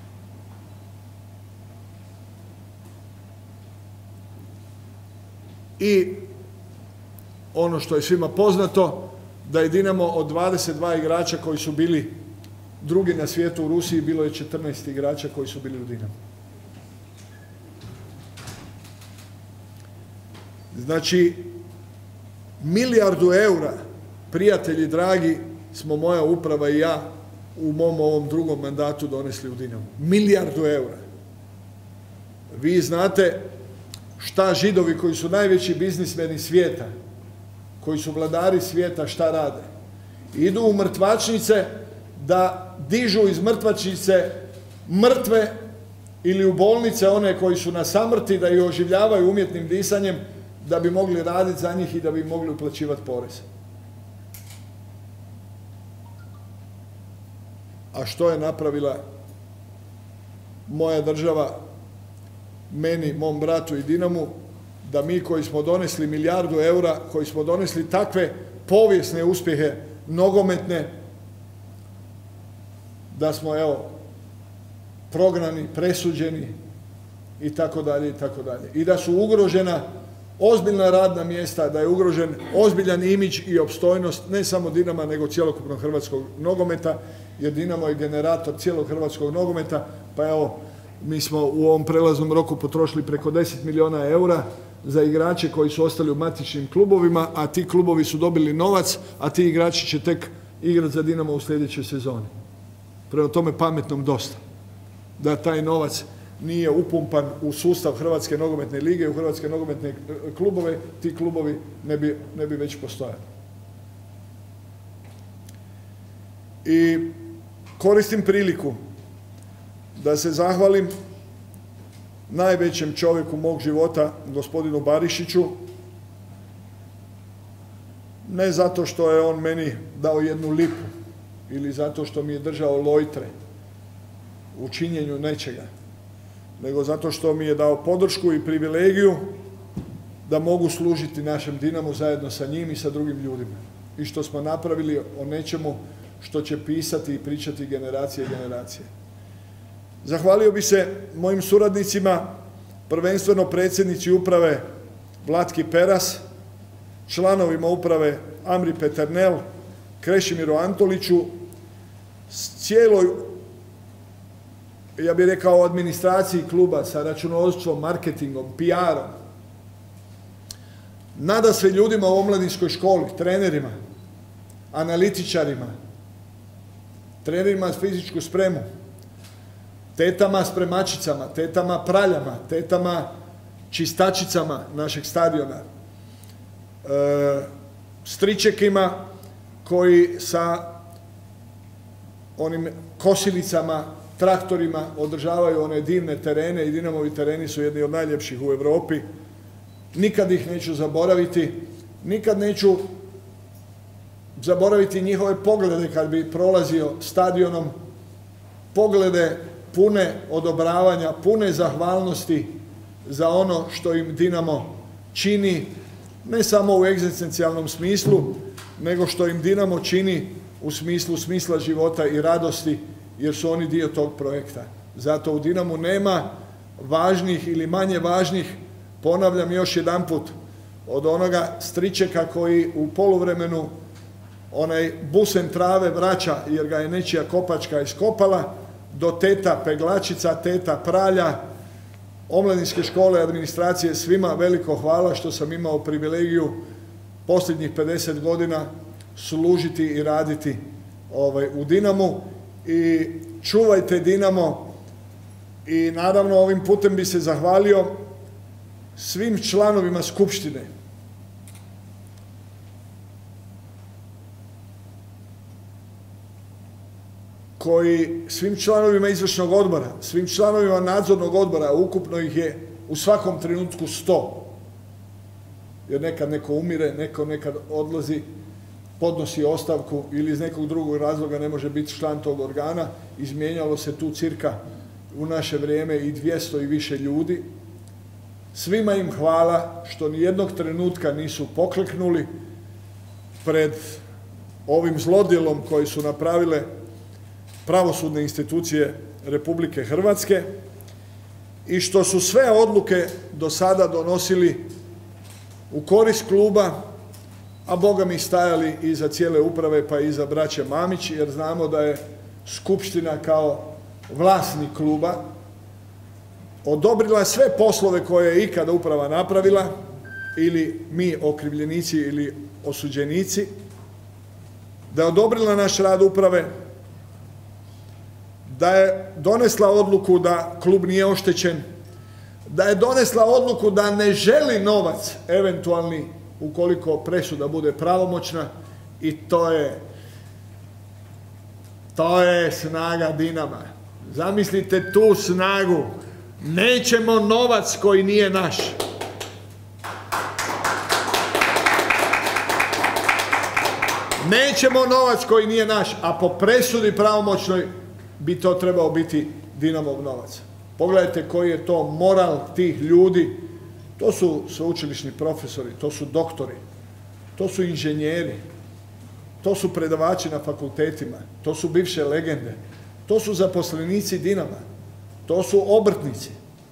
A: I ono što je svima poznato, da je Dinamo od 22 igrača koji su bili drugi na svijetu u Rusiji, bilo je 14 igrača koji su bili u Dinamu. Znači, 1 milijardu eura, prijatelji dragi, smo moja uprava i ja u mom ovom drugom mandatu donesli u Dinamu. 1 milijardu eura. Vi znate šta Židovi koji su najveći biznismeni svijeta, koji su vladari svijeta, šta rade. Idu u mrtvačnice da dižu iz mrtvačnice mrtve ili u bolnice one koji su na samrti, da ih oživljavaju umjetnim disanjem, da bi mogli raditi za njih i da bi mogli uplaćivati porez. A što je napravila moja država meni, mom bratu i Dinamu, da mi koji smo donesli 1 milijardu eura, koji smo donesli takve povijesne uspjehe nogometne, da smo, evo, prognani, presuđeni i tako dalje i tako dalje. I da su ugrožena ozbiljna radna mjesta, da je ugrožen ozbiljan imidž i opstojnost ne samo Dinama, nego cjelokupnog hrvatskog nogometa, jer Dinamo je generator cijelog hrvatskog nogometa, pa evo, mi smo u ovom prelaznom roku potrošili preko 10 milijuna eura za igrače koji su ostali u matičnim klubovima, a ti klubovi su dobili novac, a ti igrači će tek igrati za Dinamo u sljedećoj sezoni. Prema tome pametnom dosta. Da taj novac nije upumpan u sustav Hrvatske nogometne lige, u Hrvatske nogometne klubove, ti klubovi ne bi već postojali. I koristim priliku da se zahvalim najvećem čovjeku mog života, gospodinu Barišiću, ne zato što je on meni dao 1 lipu ili zato što mi je držao lojtre u činjenju nečega, nego zato što mi je dao podršku i privilegiju da mogu služiti našem Dinamu zajedno sa njim i sa drugim ljudima. I što smo napravili o nečemu što će pisati i pričati generacije i generacije. Zahvalio bi se mojim suradnicima, prvenstveno predsjednici uprave Vlatki Peras, članovima uprave Amri Peternel, Krešimiru Antoliću, cijeloj, ja bih rekao, administraciji kluba sa računovodstvom, marketingom, PR-om, nadasve ljudima u omladinskoj školi, trenerima, analitičarima, trenerima s fizičku spremu, tetama spremačicama, tetama praljama, tetama čistačicama našeg stadiona, stričekima koji sa onim kosilicama, traktorima održavaju one divne terene i Dinamovi tereni su jedni od najljepših u Europi. Nikad ih neću zaboraviti, nikad neću zaboraviti njihove poglede kad bi prolazio stadionom, poglede pune odobravanja, pune zahvalnosti za ono što im Dinamo čini, ne samo u egzistencijalnom smislu, nego što im Dinamo čini u smislu smisla života i radosti, jer su oni dio tog projekta. Zato u Dinamu nema važnih ili manje važnih, ponavljam još jedanput, od onoga stričeka koji u poluvremenu onaj busen trave vraća jer ga je nečija kopačka iskopala, do teta peglačica, teta pralja, omladinske škole, administracije, svima veliko hvala što sam imao privilegiju posljednjih 50 godina služiti i raditi u Dinamu. I čuvajte Dinamo i naravno ovim putem bi se zahvalio svim članovima skupštine koji, svim članovima izvršnog odbora, svim članovima nadzornog odbora, ukupno ih je u svakom trenutku 100. jer nekad neko umire, neko nekad odlazi, podnosi ostavku ili iz nekog drugog razloga ne može biti član tog organa. Izmijenjalo se tu cirka u naše vrijeme i 200 i više ljudi. Svima im hvala što nijednog trenutka nisu pokleknuli pred ovim zlodjelom koji su napravile pravosudne institucije Republike Hrvatske i što su sve odluke do sada donosili u korist kluba, a Boga mi stajali iza cijele uprave pa i iza braće Mamić, jer znamo da je skupština kao vlasnik kluba odobrila sve poslove koje je ikada uprava napravila, ili mi okrivljenici ili osuđenici, da je odobrila naš rad uprave, da je donesla odluku da klub nije oštećen, da je donesla odluku da ne želi novac eventualni ukoliko presuda bude pravomoćna, i to je snaga Dinama. Zamislite tu snagu. Nećemo novac koji nije naš. Nećemo novac koji nije naš, a po presudi pravomoćnoj bi to trebao biti Dinamov novac. Pogledajte koji je to moral tih ljudi. To su sveučilišni profesori, to su doktori, to su inženjeri, to su predavači na fakultetima, to su bivše legende, to su zaposlenici Dinama, to su obrtnici,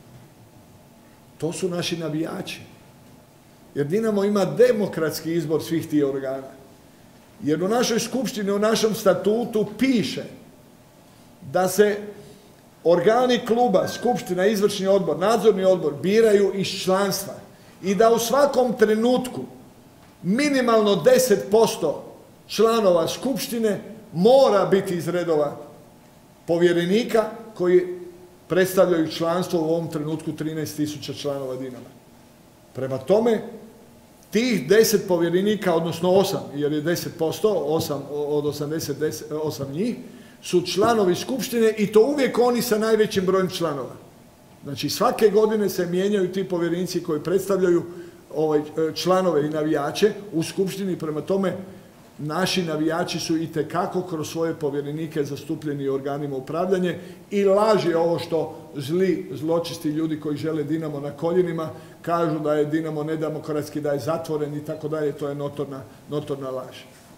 A: to su naši navijači. Jer Dinamo ima demokratski izbor svih tih organa. Jer u našoj skupštini, u našem statutu piše da se organi kluba, skupština, izvršni odbor, nadzorni odbor biraju iz članstva i da u svakom trenutku minimalno 10% članova skupštine mora biti iz redova povjerenika koji predstavljaju članstvo u ovom trenutku 13.000 članova Dinama. Prema tome, tih 10 povjerenika, odnosno 8, jer je 10%, 8 od 88 njih, su članovi skupštine i to uvijek oni sa najvećim brojem članova. Znači svake godine se mijenjaju ti povjerenici koji predstavljaju članove i navijače u skupštini, prema tome naši navijači su itekako kroz svoje povjerenike zastupljeni organima upravljanja i laž je ovo što zločisti ljudi koji žele Dinamo na koljenima kažu da je Dinamo nedemokratski, da je zatvoren i tako dalje, to je notorna laž.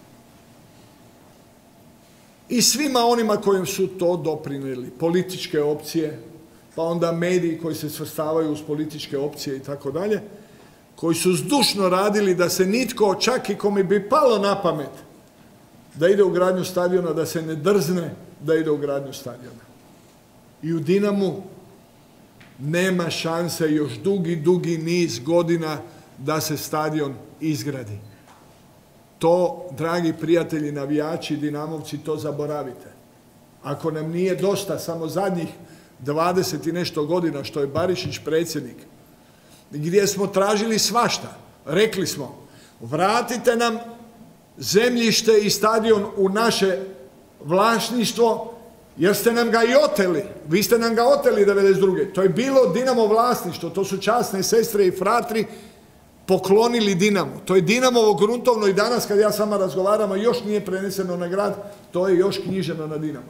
A: I svima onima kojim su to doprinijeli, političke opcije, pa onda mediji koji se svrstavaju uz političke opcije i tako dalje, koji su zdušno radili da se nitko, čak i kome bi palo na pamet da ide u gradnju stadiona, da se ne drzne da ide u gradnju stadiona. I u Dinamu nema šanse još dugi niz godina da se stadion izgradi. To, dragi prijatelji, navijači, Dinamovci, to zaboravite. Ako nam nije dosta samo zadnjih 20 i nešto godina što je Barišić predsjednik, gdje smo tražili svašta, rekli smo, vratite nam zemljište i stadion u naše vlasništvo, jer ste nam ga i oteli. Vi ste nam ga oteli 1992. To je bilo Dinamo vlasništvo, to su časne sestre i fratri poklonili Dinamu. To je Dinamovo gruntovno i danas kad ja s vama razgovaramo još nije preneseno na grad, to je još knjiženo na Dinamo.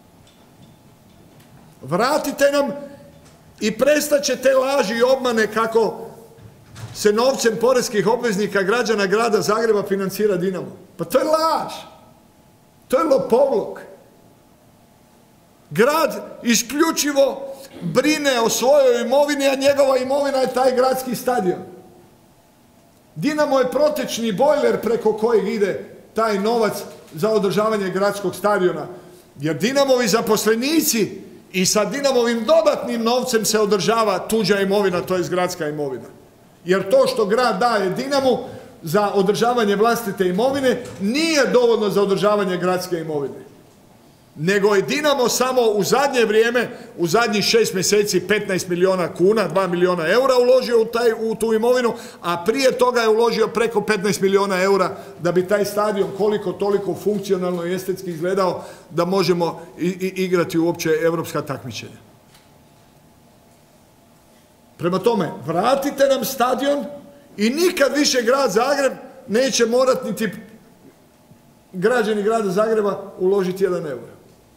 A: Vratite nam i prestat će te laži i obmane kako se novcem poreskih obveznika građana grada Zagreba financira Dinamo. Pa to je laž. To je lopovluk. Grad isključivo brine o svojoj imovini, a njegova imovina je taj gradski stadion. Dinamo je protečni bojler preko kojeg ide taj novac za održavanje gradskog stadiona. Jer Dinamovi zaposlenici i sa Dinamovim dodatnim novcem se održava tuđa imovina, to je gradska imovina. Jer to što grad daje Dinamu za održavanje vlastite imovine nije dovoljno za održavanje gradske imovine. Nego je Dinamo samo u zadnje vrijeme, u zadnjih 6 mjeseci 15 milijuna kuna, 2 milijuna eura uložio u tu imovinu, a prije toga je uložio preko 15 milijuna eura da bi taj stadion koliko toliko funkcionalno i estetski izgledao da možemo igrati uopće europska takmičenja. Prema tome, vratite nam stadion I nikad više grad Zagreb neće morati niti građani grada Zagreba uložiti 1 euro.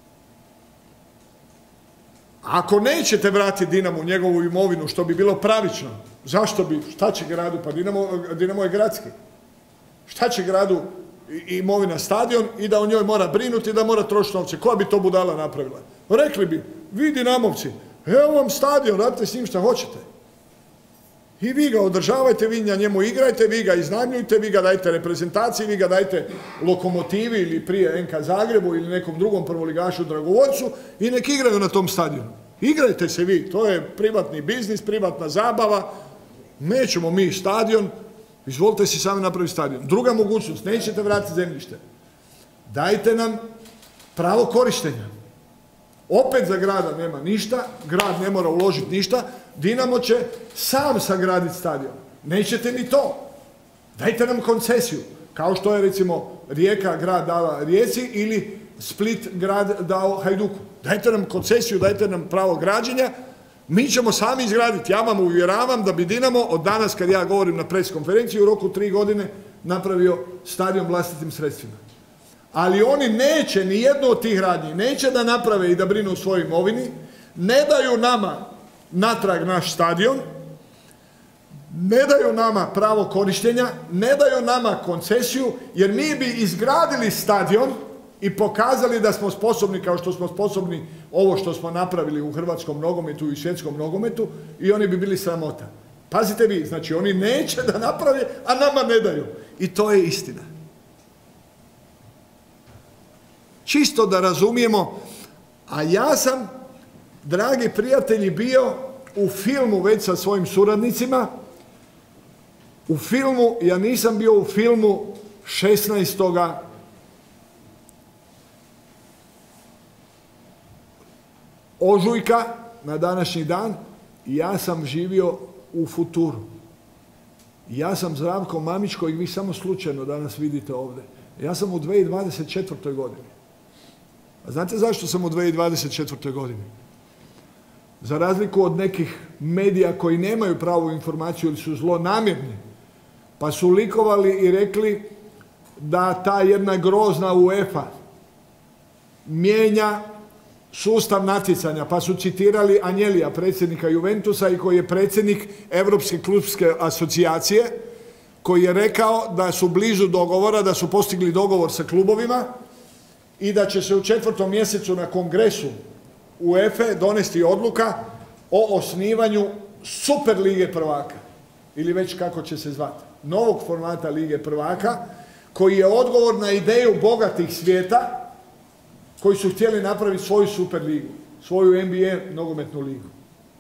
A: Ako nećete vratiti Dinamo njegovu imovinu, što bi bilo pravično, zašto bi, šta će gradu, pa Dinamo je gradski. Šta će gradu imovina stadion i da o njoj mora brinuti i da mora trošiti novce? Koja bi to budala napravila? Rekli bi, vi Dinamovci, evo vam stadion, radite s njim šta hoćete. I vi ga održavajte, vi na njemu igrajte, vi ga iznajmljujte, vi ga dajte reprezentaciji, vi ga dajte Lokomotivi ili prije NK Zagrebu ili nekom drugom prvoligašu Dragovoljcu i nek igraju na tom stadionu. Igrajte se vi, to je privatni biznis, privatna zabava, nećemo mi stadion, izvolite si sami napraviti stadion. Druga mogućnost, nećete vratiti zemljište. Dajte nam pravo korištenja. Opet za grada nema ništa, grad ne mora uložiti ništa, Dinamo će sam sagraditi stadion. Nećete ni to. Dajte nam koncesiju, kao što je recimo Rijeka grad dala Rijeci ili Split grad dao Hajduku. Dajte nam koncesiju, dajte nam pravo građenja, mi ćemo sami izgraditi. Ja vam uvjeravam da bi Dinamo od danas kad ja govorim na pres konferenciji u roku 3 godine napravio stadion vlastitim sredstvima. Ali oni neće, ni jednu od tih radnji, neće da naprave i da brinu o svojoj imovini, ne daju nama natrag naš stadion, ne daju nama pravo korištenja, ne daju nama koncesiju, jer mi bi izgradili stadion i pokazali da smo sposobni, kao što smo sposobni ovo što smo napravili u hrvatskom nogometu i svjetskom nogometu, i oni bi bili sramota. Pazite vi, znači oni neće da naprave, a nama ne daju. I to je istina. Čisto da razumijemo, a ja sam, dragi prijatelji, bio u filmu već sa svojim suradnicima. U filmu, ja nisam bio u filmu 16. ožujka na današnji dan, ja sam živio u futuru. Ja sam Zdravko Mamić, kojeg vi samo slučajno danas vidite ovdje. Ja sam u 2024. godini. A znate zašto sam u 2024. godini? Za razliku od nekih medija koji nemaju pravu informaciju ili su zlonamjerni, pa su likovali i rekli da ta jedna grozna UEFA mijenja sustav natjecanja, pa su citirali Anjelija, predsjednika Juventusa i koji je predsjednik Europske klubske asocijacije, koji je rekao da su blizu dogovora, da su postigli dogovor sa klubovima i da će se u 4. mjesecu na kongresu UEFA donesti odluka o osnivanju Super lige prvaka, ili već kako će se zvati, novog formata lige prvaka, koji je odgovor na ideju bogatih svijeta koji su htjeli napraviti svoju Super ligu, svoju NBA nogometnu ligu.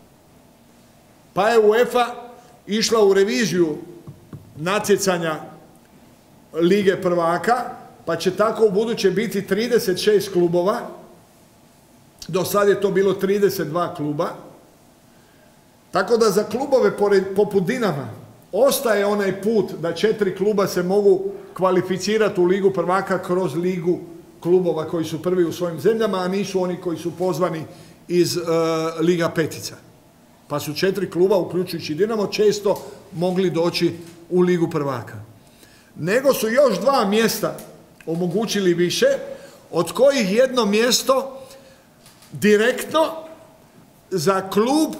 A: Pa je UEFA išla u reviziju natjecanja lige prvaka, pa će tako u buduće biti 36 klubova, do sad je to bilo 32 kluba, tako da za klubove poput Dinama ostaje onaj put da 4 kluba se mogu kvalificirati u ligu prvaka kroz ligu klubova koji su prvi u svojim zemljama, a nisu oni koji su pozvani iz Liga petica. Pa su 4 kluba, uključujući Dinamo, često mogli doći u ligu prvaka. Nego su još 2 mjesta omogućili više, od kojih jedno mjesto direktno za klub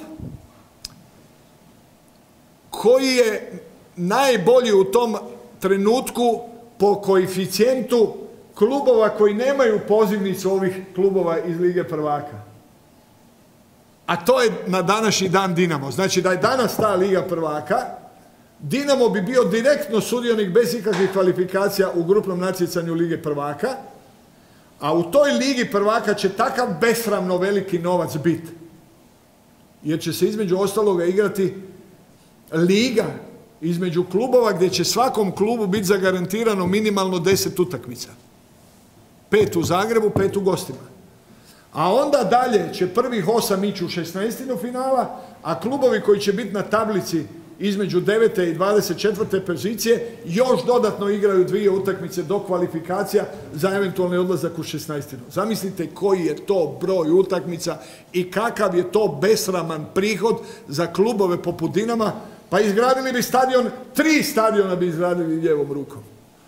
A: koji je najbolji u tom trenutku po koeficijentu klubova koji nemaju pozivnicu ovih klubova iz Lige prvaka. A to je na današnji dan Dinamo. Znači da je danas ta Liga prvaka, Dinamo bi bio direktno sudionik bez ikakvih kvalifikacija u grupnom natjecanju Lige prvaka, a u toj Ligi prvaka će takav besramno veliki novac biti. Jer će se između ostaloga igrati liga između klubova gdje će svakom klubu biti zagarantirano minimalno 10 utakmica. 5 u Zagrebu, 5 u gostima. A onda dalje će prvih 8 ići u 16. finala, a klubovi koji će biti na tablici između 9. i 24. pozicije još dodatno igraju 2 utakmice do kvalifikacija za eventualni odlazak u 16. Zamislite koji je to broj utakmica i kakav je to besraman prihod za klubove poput Dinama Pa izgradili bi stadion, 3 stadiona bi izgradili lijevom rukom.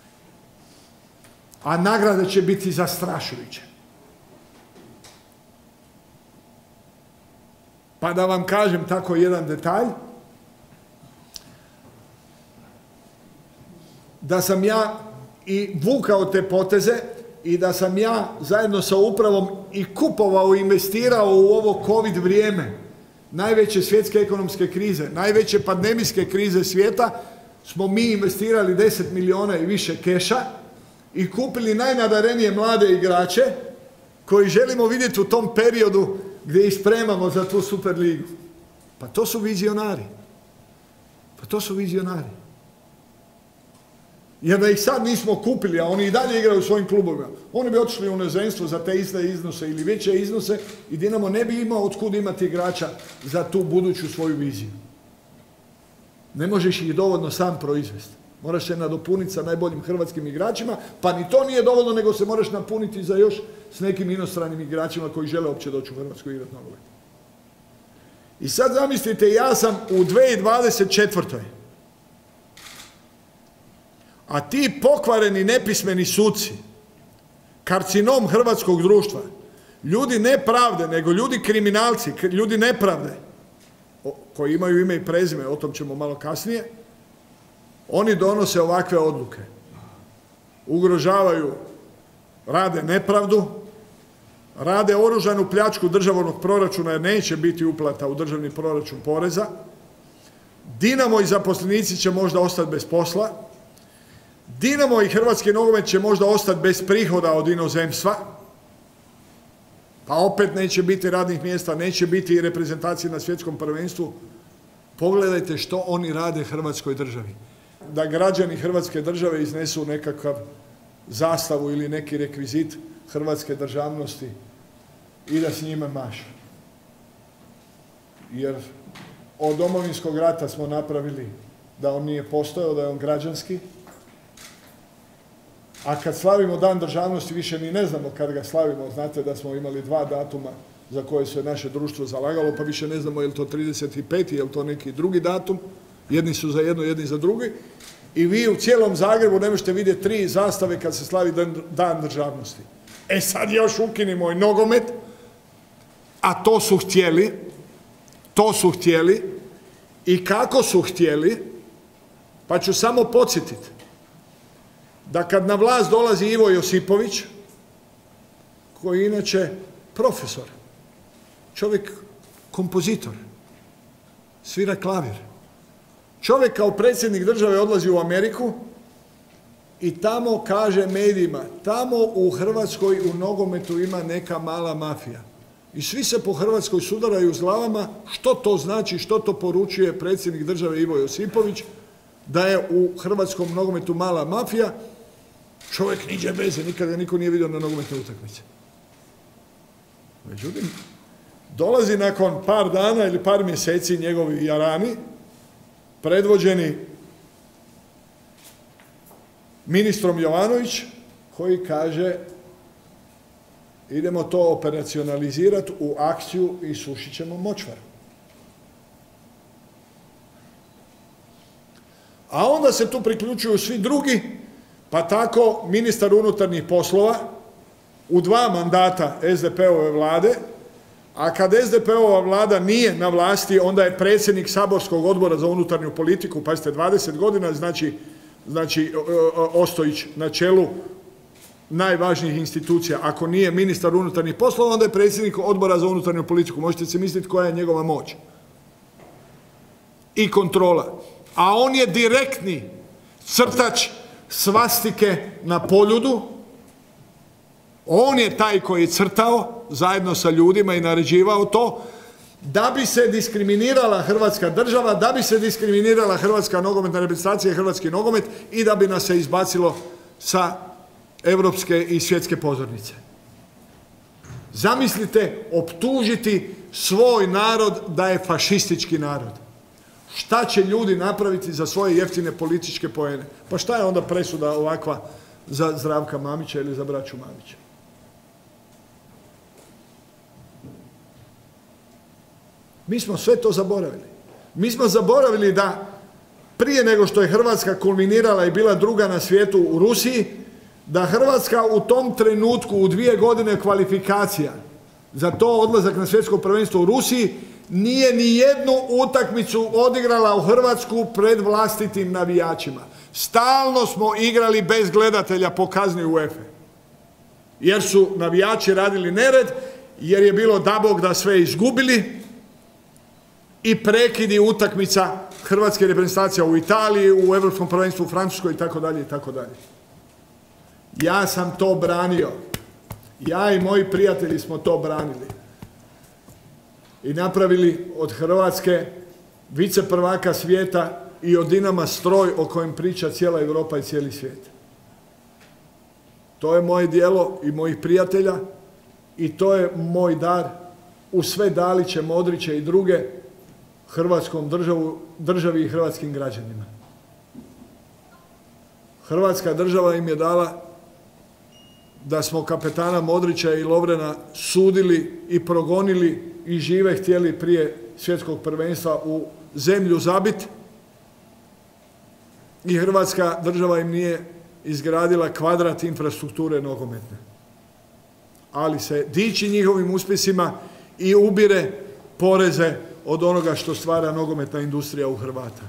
A: A nagrade će biti zastrašujuće. Pa da vam kažem tako jedan detalj, da sam ja i vukao te poteze i da sam ja zajedno sa upravom i kupovao i investirao u ovo COVID vrijeme, najveće svjetske ekonomske krize, najveće pandemijske krize svijeta, smo mi investirali 10 milijuna i više keša i kupili najnadarenije mlade igrače koji želimo vidjeti u tom periodu gdje ih spremamo za tu super ligu. Pa to su vizionari. Pa to su vizionari. Jer da ih sad nismo kupili, a oni i dalje igraju u svojim klubovima, oni bi otišli u inozemstvo za te iste iznose ili veće iznose i Dinamo ne bi imao otkud imati igrača za tu buduću svoju viziju. Ne možeš ih dovoljno sam proizvesti. Moraš se nadopuniti sa najboljim hrvatskim igračima, pa ni to nije dovoljno, nego se moraš napuniti za još s nekim inostranim igračima koji žele uopće doći u Hrvatsku i igrati nogomet. I sad zamislite, ja sam u 2024. A ti pokvareni, nepismeni suci, karcinom hrvatskog društva, ljudi ne pravde, nego ljudi kriminalci, ljudi nepravde, koji imaju ime i prezime, o tom ćemo malo kasnije, oni donose ovakve odluke. Ugrožavaju, rade nepravdu, rade oružanu pljačku državnog proračuna jer neće biti uplata u državni proračun poreza. Dinamo i zaposlenici će možda ostati bez posla. Dinamo i hrvatski nogomet će možda ostati bez prihoda od inozemstva. Pa opet neće biti radnih mjesta, neće biti reprezentacije na svjetskom prvenstvu. Pogledajte što oni rade hrvatskoj državi. Da građani hrvatske države iznesu nekakav zastavu ili neki rekvizit hrvatske državnosti i da s njime mašu. Jer od Domovinskog rata smo napravili da on nije postojao, da je on građanski. A kad slavimo Dan državnosti više ni ne znamo kad ga slavimo. Znate da smo imali 2 datuma za koje se naše društvo zalagalo, pa više ne znamo je li to 35. je li to neki drugi datum. Jedni su za jedno, jedni za drugi. I vi u cijelom Zagrebu ne možete vidjeti 3 zastave kad se slavi Dan državnosti. E sad još ukinimo i nogomet, a to su htjeli i kako su htjeli, pa ću samo podsjetiti da kad na vlast dolazi Ivo Josipović, koji je inače profesor, čovjek kompozitor, svira klavir, čovjek kao predsjednik države odlazi u Ameriku i tamo kaže medijima, tamo u Hrvatskoj u nogometu ima neka mala mafija. I svi se po Hrvatskoj sudaraju s glavama što to znači, što to poručuje predsjednik države Ivo Josipović, da je u hrvatskom nogometu mala mafija. Čovjek niđe veze, nikada niko nije vidio na nogometne utakmice. Međutim, dolazi nakon par dana ili par mjeseci njegovi jarani, predvođeni ministrom Jovanović, koji kaže idemo to operacionalizirati u akciju i sušit ćemo močvar. A onda se tu priključuju svi drugi, pa tako ministar unutarnjih poslova u 2 mandata SDP-ove vlade, a kad SDP-ova vlada nije na vlasti, onda je predsjednik saborskog odbora za unutarnju politiku, pazite, 20 godina, znači Ostojić na čelu najvažnijih institucija. Ako nije ministar unutarnjih poslova, onda je predsjednik odbora za unutarnju politiku. Možete si misliti koja je njegova moć i kontrola. A on je direktni crtač svastike na Poljudu. On je taj koji je crtao zajedno sa ljudima i naređivao to da bi se diskriminirala Hrvatska država, da bi se diskriminirala Hrvatska nogometna reprezentacija i hrvatski nogomet i da bi nas se izbacilo sa europske i svjetske pozornice. Zamislite, optužiti svoj narod da je fašistički narod. Šta će ljudi napraviti za svoje jeftine političke poene? Pa šta je onda presuda ovakva za Zdravka Mamića ili za braću Mamića? Mi smo sve to zaboravili. Mi smo zaboravili da prije nego što je Hrvatska kulminirala i bila druga na svijetu u Rusiji, da Hrvatska u tom trenutku u 2 godine kvalifikacija za to odlazak na svjetsko prvenstvo u Rusiji nije ni jednu utakmicu odigrala u Hrvatsku pred vlastitim navijačima. Stalno smo igrali bez gledatelja po kazni UEFA. Jer su navijači radili nered, jer je bilo dabog da sve izgubili i prekidi utakmica hrvatske reprezentacije u Italiji, u Europskom prvenstvu u Francuskoj itd. itd. Ja sam to branio. Ja i moji prijatelji smo to branili. I napravili od Hrvatske viceprvaka svijeta i od Dinama stroj o kojem priča cijela Europa i cijeli svijet. To je moje djelo i mojih prijatelja i to je moj dar u sve Daliće, Modriće i druge hrvatskom državi i hrvatskim građanima. Hrvatska država im je dala da smo kapetana Modrića i Lovrena sudili i progonili i žive htjeli prije svjetskog prvenstva u zemlju zabit i Hrvatska država im nije izgradila kvadrat infrastrukture nogometne. Ali se diči njihovim uspjesima i ubire poreze od onoga što stvara nogometna industrija u Hrvata.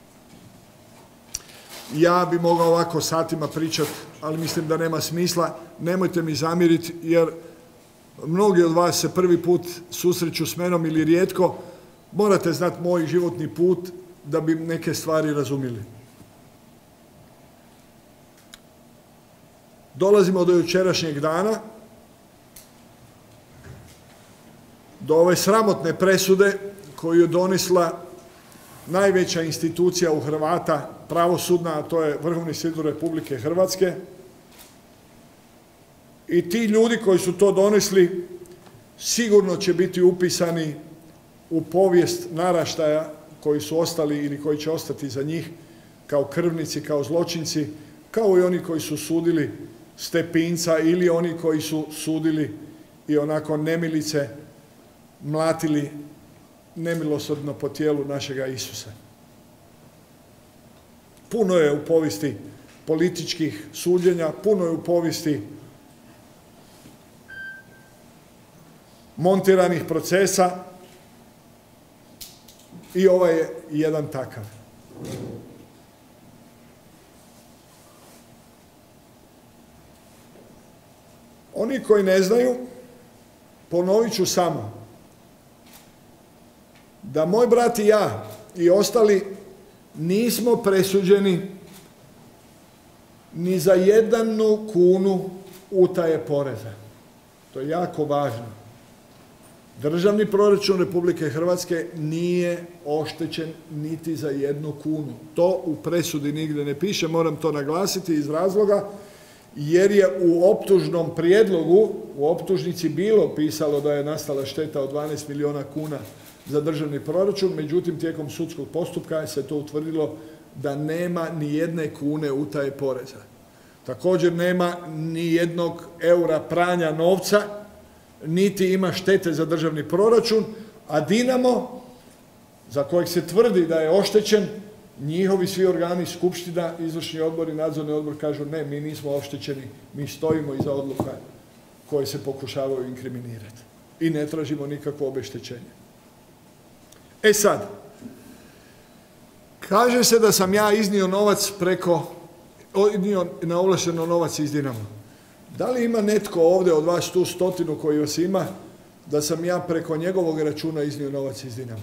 A: Ja bi mogao ovako satima pričati, ali mislim da nema smisla. Nemojte mi zamjeriti jer mnogi od vas se prvi put susreću s menom ili rijetko. Morate znati moj životni put da bi neke stvari razumjeli. Dolazimo do jučerašnjeg dana, do ove sramotne presude koju je donesla najveća institucija u Hrvata, pravosudna, a to je Vrhovni sud Republike Hrvatske. I ti ljudi koji su to donesli sigurno će biti upisani u povijest naraštaja koji su ostali ili koji će ostati za njih kao krvnici, kao zločinci, kao i oni koji su sudili Stepinca ili oni koji su sudili i onako nemilice mlatili nemilosrdno po tijelu našega Isusa. Puno je u povijesti političkih suđenja, puno je u povijesti montiranih procesa i ovaj je jedan takav. Oni koji ne znaju, ponovit ću samo, da moj brat i ja i ostali nismo presuđeni ni za 1 kunu utaje poreza. To je jako važno. Državni proračun Republike Hrvatske nije oštećen niti za 1 kunu. To u presudi nigdje ne piše, moram to naglasiti iz razloga jer je u optužnom prijedlogu, u optužnici bilo pisalo da je nastala šteta od 12 milijuna kuna za državni proračun, međutim tijekom sudskog postupka se to utvrdilo da nema ni 1 kune utaje poreza. Također nema ni 1 eura pranja novca, niti ima štete za državni proračun, a Dinamo, za kojeg se tvrdi da je oštećen, njihovi svi organi, skupština, izvršni odbor i nadzorni odbor kažu ne, mi nismo oštećeni, mi stojimo iza odluka koje se pokušavaju inkriminirati i ne tražimo nikakvo obeštećenje. E sad, kaže se da sam ja iznio novac iznio neovlašteno novac iz Dinama. Da li ima netko ovdje od vas tu 100 koji vas ima da sam ja preko njegovog računa iznio novac iz Dinama?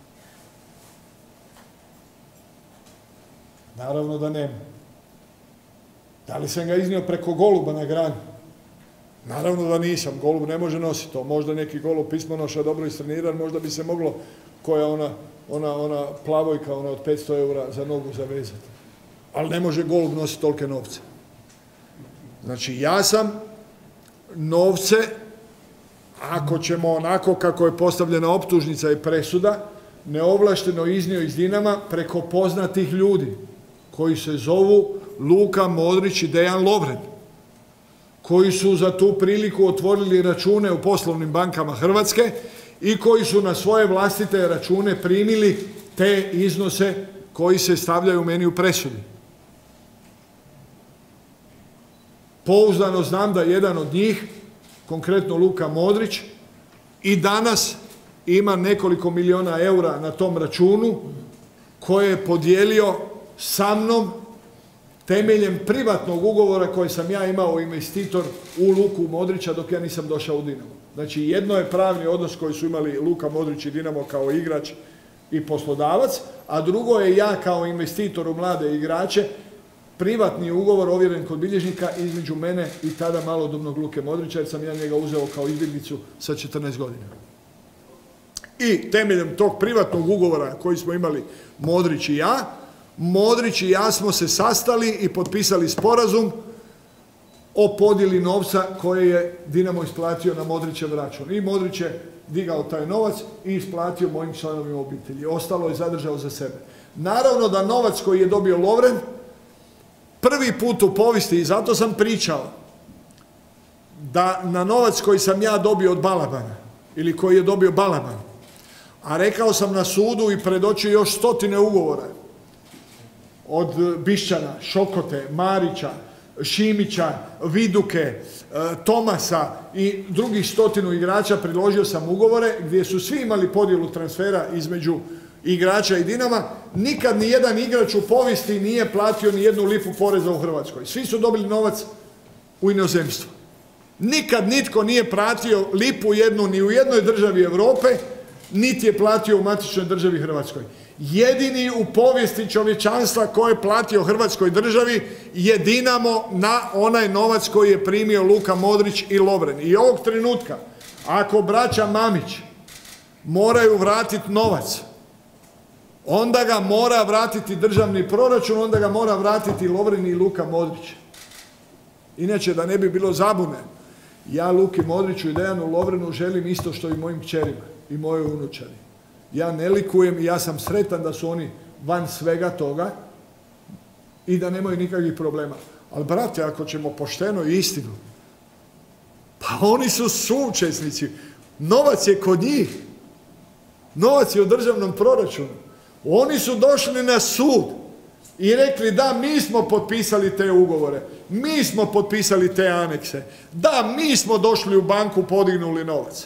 A: Naravno da nema. Da li sam ga iznio preko goluba na grani? Naravno da nisam. Golub ne može nositi to. Možda neki golub pismonoša dobro istreniran, možda bi se moglo koja ona plavojka od 500 eura za nogu zavezati. Ali ne može golub nositi tolike novce. Znači ja sam novce, ako ćemo onako kako je postavljena optužnica i presuda, neovlašteno iznio iz Dinama preko poznatih ljudi koji se zovu Luka Modrić i Dejana Lovrena, koji su za tu priliku otvorili račune u poslovnim bankama Hrvatske i koji su na svoje vlastite račune primili te iznose koji se stavljaju meni u presudi. Pouzdano znam da jedan od njih, konkretno Luka Modrić, i danas ima nekoliko miliona eura na tom računu koje je podijelio sa mnom temeljem privatnog ugovora koji sam ja imao investitor u Luku Modrića dok ja nisam došao u Dinamo. Znači jedno je pravni odnos koji su imali Luka Modrić i Dinamo kao igrač i poslodavac, a drugo je ja kao investitor u mlade igrače, privatni ugovor ovjeren kod bilježnika između mene i tada malodobnog Luke Modrića, jer sam ja njega uzeo kao izbjeglicu sa 14 godina. I temeljem tog privatnog ugovora koji smo imali Modrić i ja smo se sastali i potpisali sporazum o podjeli novca koje je Dinamo isplatio na Modrićev račun. I Modrić je digao taj novac i isplatio mojim članovima obitelji. Ostalo je zadržao za sebe. Naravno da novac koji je dobio Lovren prvi put u povijesti, i zato sam pričao, da na novac koji sam ja dobio od Balabana, ili koji je dobio Balaban, a rekao sam na sudu i predočio još 100 ugovora, od Bišćana, Šokote, Marića, Šimića, Viduke, Tomasa i drugih 100 igrača, priložio sam ugovore gdje su svi imali podjelu transfera između igrača i Dinama. Nikad ni jedan igrač u povijesti nije platio ni jednu lipu poreza u Hrvatskoj. Svi su dobili novac u inozemstvu. Nikad nitko nije platio lipu jednu ni u jednoj državi Europe, niti je platio u matičnoj državi Hrvatskoj. Jedini u povijesti čovječanstva koji je platio Hrvatskoj državi je Dinamo na onaj novac koji je primio Luka Modrić i Lovren. I ovog trenutka, ako braća Mamić moraju vratiti novac, onda ga mora vratiti državni proračun, onda ga mora vratiti Lovren i Luka Modrić. Inače, da ne bi bilo zabune, ja Luki Modriću i Dejanu Lovrenu želim isto što i mojim kćerima i mojoj unučari. Ja ne likujem i ja sam sretan da su oni van svega toga i da nemaju nikakvih problema. Ali, brate, ako ćemo pošteno i istinu, pa oni su suučesnici. Novac je kod njih. Novac je u državnom proračunu. Oni su došli na sud i rekli da mi smo potpisali te ugovore, mi smo potpisali te anekse, da mi smo došli u banku, podignuli novac.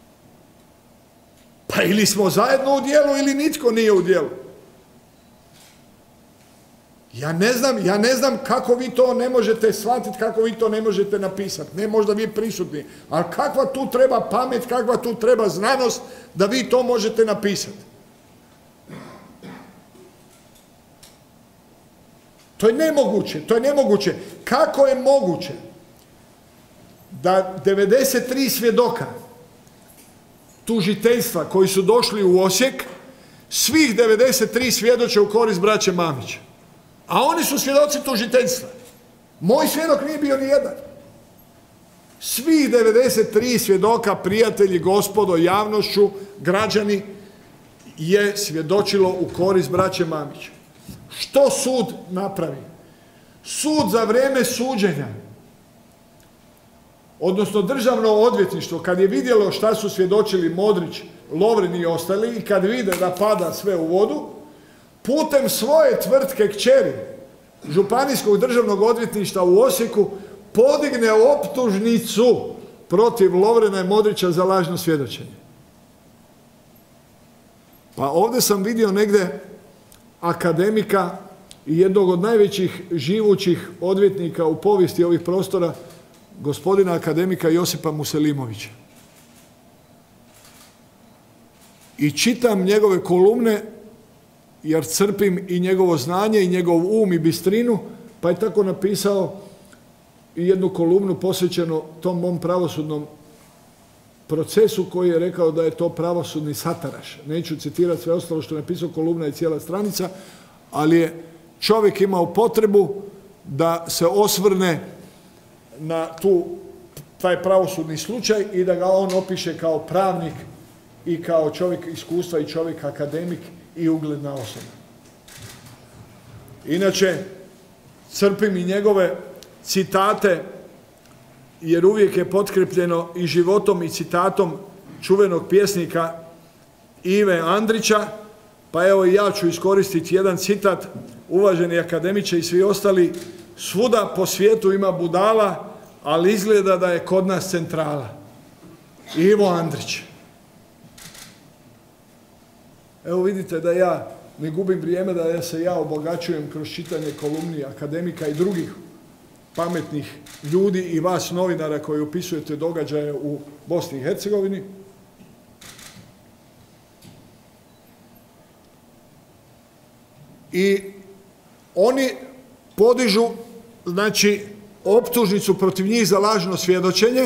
A: Pa ili smo zajedno u dijelu ili nitko nije u dijelu. Ja ne znam kako vi to ne možete shvatiti, kako vi to ne možete napisati. Ne možda vi prisutni, ali kakva tu treba pamet, kakva tu treba znanost da vi to možete napisati. To je nemoguće. Kako je moguće da 93 svjedoka tužiteljstva koji su došli u Osijek, svih 93 svjedoče u korist braće Mamića. A oni su svjedoci tužiteljstva. Moj svjedok nije bio ni jedan. Svih 93 svjedoka, prijatelji, gospodo, javnošću, građani, je svjedočilo u korist braće Mamića. Što sud napravi? Sud za vrijeme suđenja, odnosno državno odvjetništvo, kad je vidjelo šta su svjedočili Modrić, Lovren i ostali, i kad vide da pada sve u vodu, putem svoje tvrtke kćeri Županijskog državnog odvjetništva u Osijeku podigne optužnicu protiv Lovrena i Modrića za lažno svjedočenje. Pa ovdje sam vidio negdje akademika i jednog od najvećih živućih odvjetnika u povijesti ovih prostora, gospodina akademika Josipa Muselimovića. I čitam njegove kolumne, jer crpim i njegovo znanje i njegov um i bistrinu, pa je tako napisao i jednu kolumnu posvećenu tom mom pravosudnom procesu, koji je rekao da je to pravosudni sataraš. Neću citirati sve ostalo što je napisao, kolumna je cijela stranica, ali je čovjek imao potrebu da se osvrne na taj pravosudni slučaj i da ga on opiše kao pravnik i kao čovjek iskustva i čovjek akademik i ugledna osoba. Inače, crpim i njegove citate, jer uvijek je potkrepljeno i životom i citatom čuvenog pjesnika Ive Andrića, Pa evo i ja ću iskoristiti jedan citat, uvaženi akademiče i svi ostali, svuda po svijetu ima budala, ali izgleda da je kod nas centrala. Ivo Andrić. Evo vidite da ja ne gubim vrijeme, da se ja obogaćujem kroz čitanje kolumni akademika i drugih pametnih ljudi i vas novinara koji opisujete događaje u Bosni i Hercegovini. I oni podižu, znači, optužnicu protiv njih za lažno svjedočenje,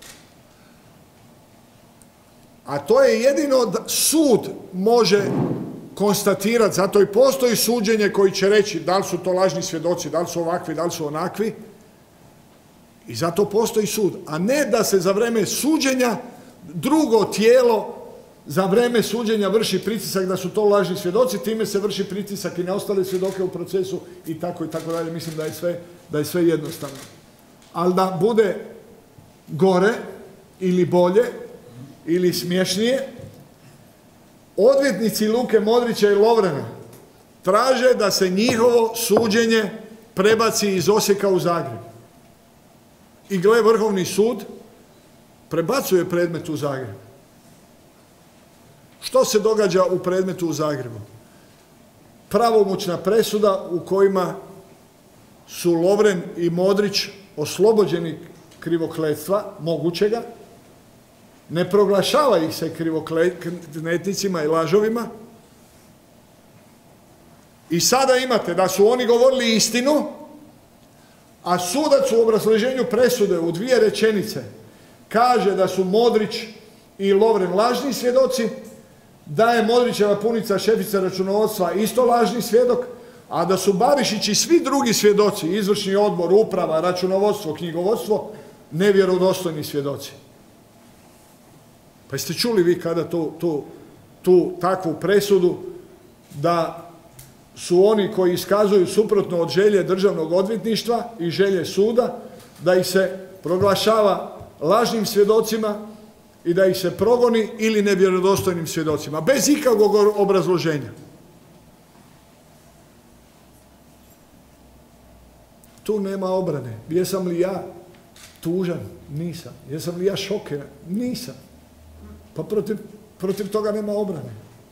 A: a to je jedino da sud može konstatirati, zato i postoji suđenje koji će reći da li su to lažni svjedoci, da li su ovakvi, da li su onakvi, i zato postoji sud, a ne da se za vrijeme suđenja drugo tijelo za vrijeme suđenja vrši pritisak da su to lažni svjedoci, time se vrši pritisak i na ostale svjedoke u procesu i tako dalje. Mislim da je sve jednostavno. Ali da bude gore ili bolje ili smješnije, odvjetnici Luke Modrića i Lovrena traže da se njihovo suđenje prebaci iz Osijeka u Zagreb. I gle, Vrhovni sud prebacuje predmet u Zagreb. Što se događa u predmetu u Zagrebu? Pravomoćna presuda u kojima su Lovren i Modrić oslobođeni krivokletstva, mogućega, ne proglašava ih se krivokletnicima i lažovima, i sada imate da su oni govorili istinu, a sudac u obrazloženju presude u 2 rečenice kaže da su Modrić i Lovren lažni svjedoci, da je Modrićeva punica, šefica računovodstva, isto lažni svjedok, a da su Barišić i svi drugi svjedoci, izvršni odbor, uprava, računovodstvo, knjigovodstvo, nevjerodostojni svjedoci. Pa jeste čuli vi kada tu takvu presudu da su oni koji iskazuju suprotno od želje državnog odvjetništva i želje suda, da ih se proglašava lažnim svjedocima i da ih se progoni ili nevjerodostojnim svjedocima, bez ikakvog obrazloženja. Tu nema obrane. Jesam li ja tužan? Nisam. Jesam li ja šokiran? Nisam. Pa protiv toga nema obrane.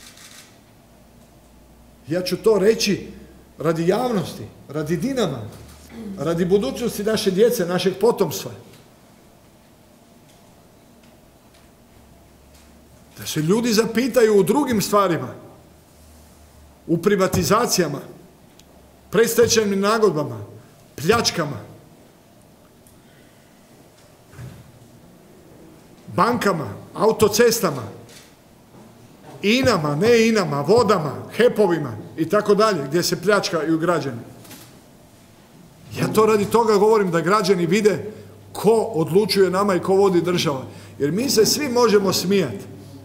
A: Ja ću to reći radi javnosti, radi Dinama, radi budućnosti naše djece, našeg potomstva. Da se ljudi zapitaju u drugim stvarima, u privatizacijama, predstečajnim nagodbama, pljačkama, bankama, autocestama, inama, ne inama, vodama, hepovima i tako dalje, gdje se pljačkaju građani. Ja to radi toga govorim da građani vide ko odlučuje nama i ko vodi država. Jer mi se svi možemo smijati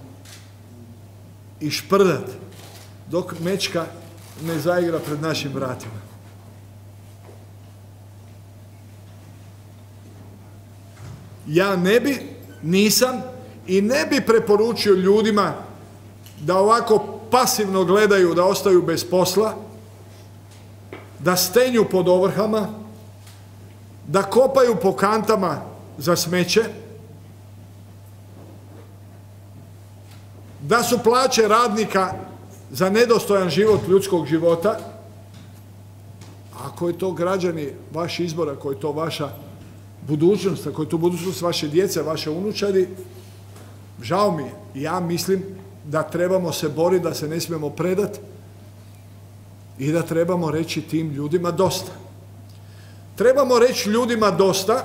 A: i šprdati dok mečka ne zaigra pred našim vratima. Ja nisam i ne bi preporučio ljudima da ovako pasivno gledaju, da ostaju bez posla, da stenju pod ovrhama, da kopaju po kantama za smeće, da su plaće radnika za nedostojan život ljudskog života. Ako je to, građani, vaš izbor, ako je to vaša budućnost, ako je to budućnost vaše djece, vaše unučadi, žao mi je. Ja mislim da trebamo se boriti, da se ne smijemo predati i da trebamo reći tim ljudima dosta. Trebamo reći ljudima dosta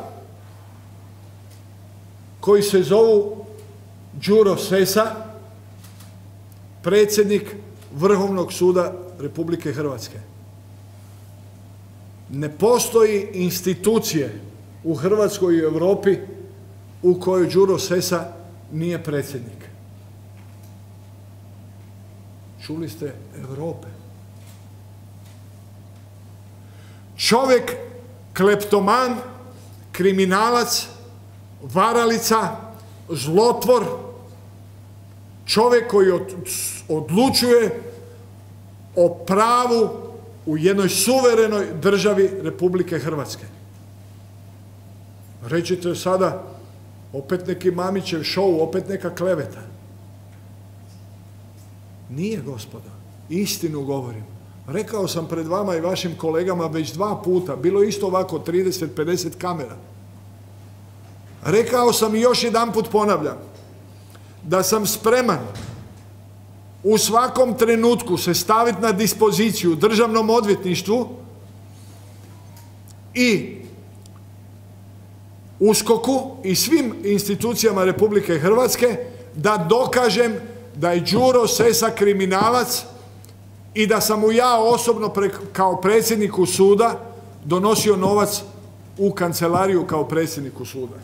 A: koji se zovu Đuro Sessa, predsjednik Vrhovnog suda Republike Hrvatske. Ne postoji institucije u Hrvatskoj i Europi u kojoj Đuro Sessa nije predsjednik. Čuli ste Europe. Čovjek, kleptoman, kriminalac, varalica, zlotvor, čovjek koji odlučuje o pravu u jednoj suverenoj državi Republike Hrvatske. Rećete sada, opet neki Mamićev šou, opet neka kleveta. Nije, gospodo, istinu govorim. Rekao sam pred vama i vašim kolegama već 2 puta, bilo isto ovako 30-50 kamera. Rekao sam i još jedanput ponavljam, da sam spreman u svakom trenutku se staviti na dispoziciju Državnom odvjetništvu i USKOK-u i svim institucijama Republike Hrvatske da dokažem da je Đuro Sessa kriminalac i da sam mu ja osobno kao predsjedniku suda donosio novac u kancelariju kao predsjedniku suda.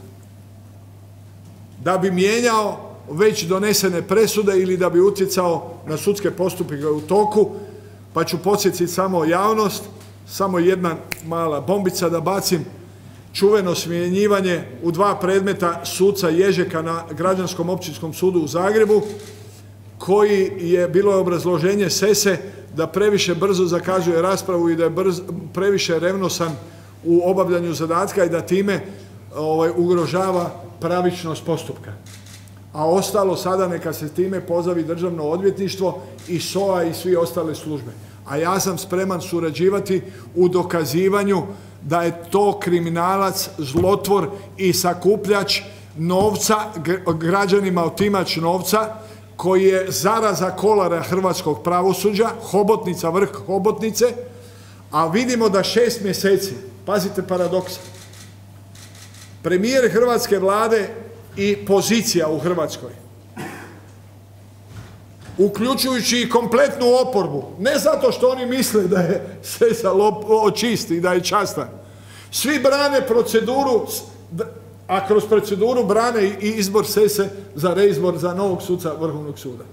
A: Da bi mijenjao već donesene presude ili da bi utjecao na sudske postupke u toku, pa ću podsjetiti samo javnost, samo jedna mala bombica da bacim, čuveno smjenjivanje u 2 predmeta suca Ježeka na Građanskom općinskom sudu u Zagrebu, koji je bilo obrazloženje Sesse da previše brzo zakazuje raspravu i da je previše revnosan u obavljanju zadatka i da time ugrožava pravičnost postupka. A ostalo sada neka se time pozavi Državno odvjetništvo i SOA i svi ostale službe. A ja sam spreman surađivati u dokazivanju da je to kriminalac, zlotvor i sakupljač novca, građanima otimač novca, koji je zaraza kolara hrvatskog pravosuđa, hobotnica, vrh hobotnice, a vidimo da 6 mjeseci, pazite paradoksa, premijer hrvatske vlade i pozicija u Hrvatskoj, uključujući i kompletnu oporbu, ne zato što oni misle da je Sessa čist i da je častan, svi brane proceduru, a kroz proceduru brane i izbor Sesse za reizbor za novog suca Vrhovnog suda.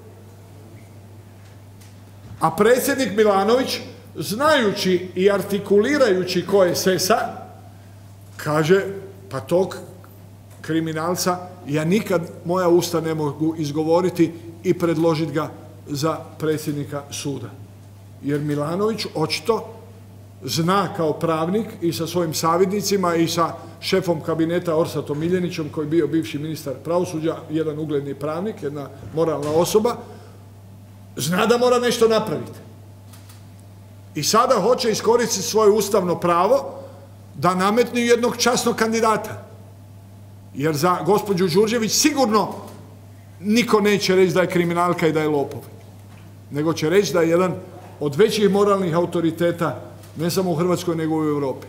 A: A predsjednik Milanović, znajući i artikulirajući ko je Sessa, kaže, pa tog kriminalca ja nikad moja usta ne mogu izgovoriti i predložiti ga za predsjednika suda. Jer Milanović očito zna kao pravnik i sa svojim savjetnicima i sa šefom kabineta Orsatom Miljenićem, koji je bio bivši ministar pravosuđa, jedan ugledni pravnik, jedna moralna osoba, zna da mora nešto napraviti. I sada hoće iskoristiti svoje ustavno pravo da nametnu jednog časnog kandidata. Jer za gospođu Đurđević sigurno niko neće reći da je kriminalka i da je lopov. Nego će reći da je jedan od većih moralnih autoriteta ne samo u Hrvatskoj, nego i u Europi.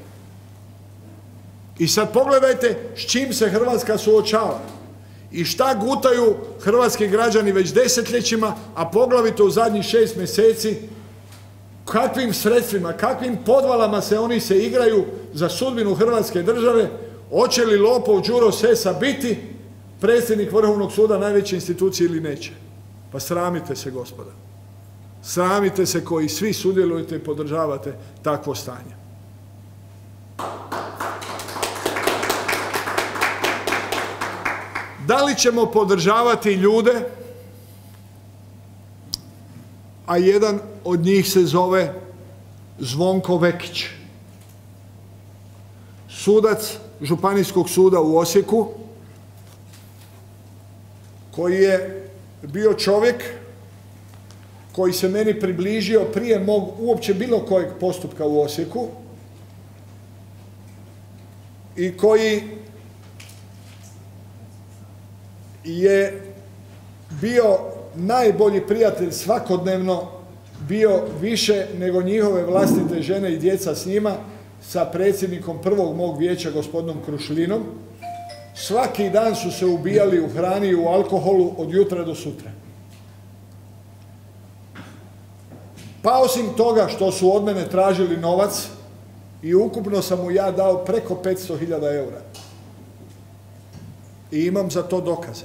A: I sad pogledajte s čim se Hrvatska suočava i šta gutaju hrvatski građani već desetljećima, a poglavito u zadnjih 6 mjeseci, kakvim sredstvima, kakvim podvalama se oni igraju za sudbinu Hrvatske države. Hoće li lopov Đuro Sessa biti predsjednik Vrhovnog suda, najveće institucije, ili neće? Pa sramite se, gospoda. Sramite se koji svi sudjelujete i podržavate takvo stanje. Da li ćemo podržavati ljude, a jedan od njih se zove Zvonko Vekić, sudac Županijskog suda u Osijeku, koji je bio čovjek koji se meni približio prije mog uopće bilo kojeg postupka u Osijeku i koji je bio najbolji prijatelj svakodnevno, bio više nego njihove vlastite žene i djeca s njima, sa predsjednikom prvog mog vijeća, gospodinom Krušlinom. Svaki dan su se ubijali u hrani i u alkoholu od jutra do sutra. Pa osim toga što su od mene tražili novac, i ukupno sam mu ja dao preko 500.000 eura. I imam za to dokaze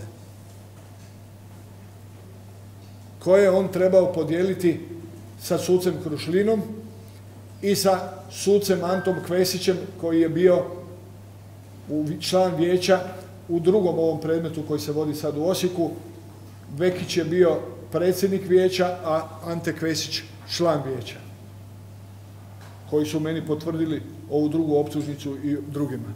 A: koje je on trebao podijeliti sa sucem Krušlinom i sa sucem Antom Kvesićem, koji je bio član vijeća u drugom ovom predmetu koji se vodi sad u Osijeku. Vekić je bio predsjednik vijeća, a Ante Kvesić član vijeća, koji su meni potvrdili ovu drugu optužnicu i drugima.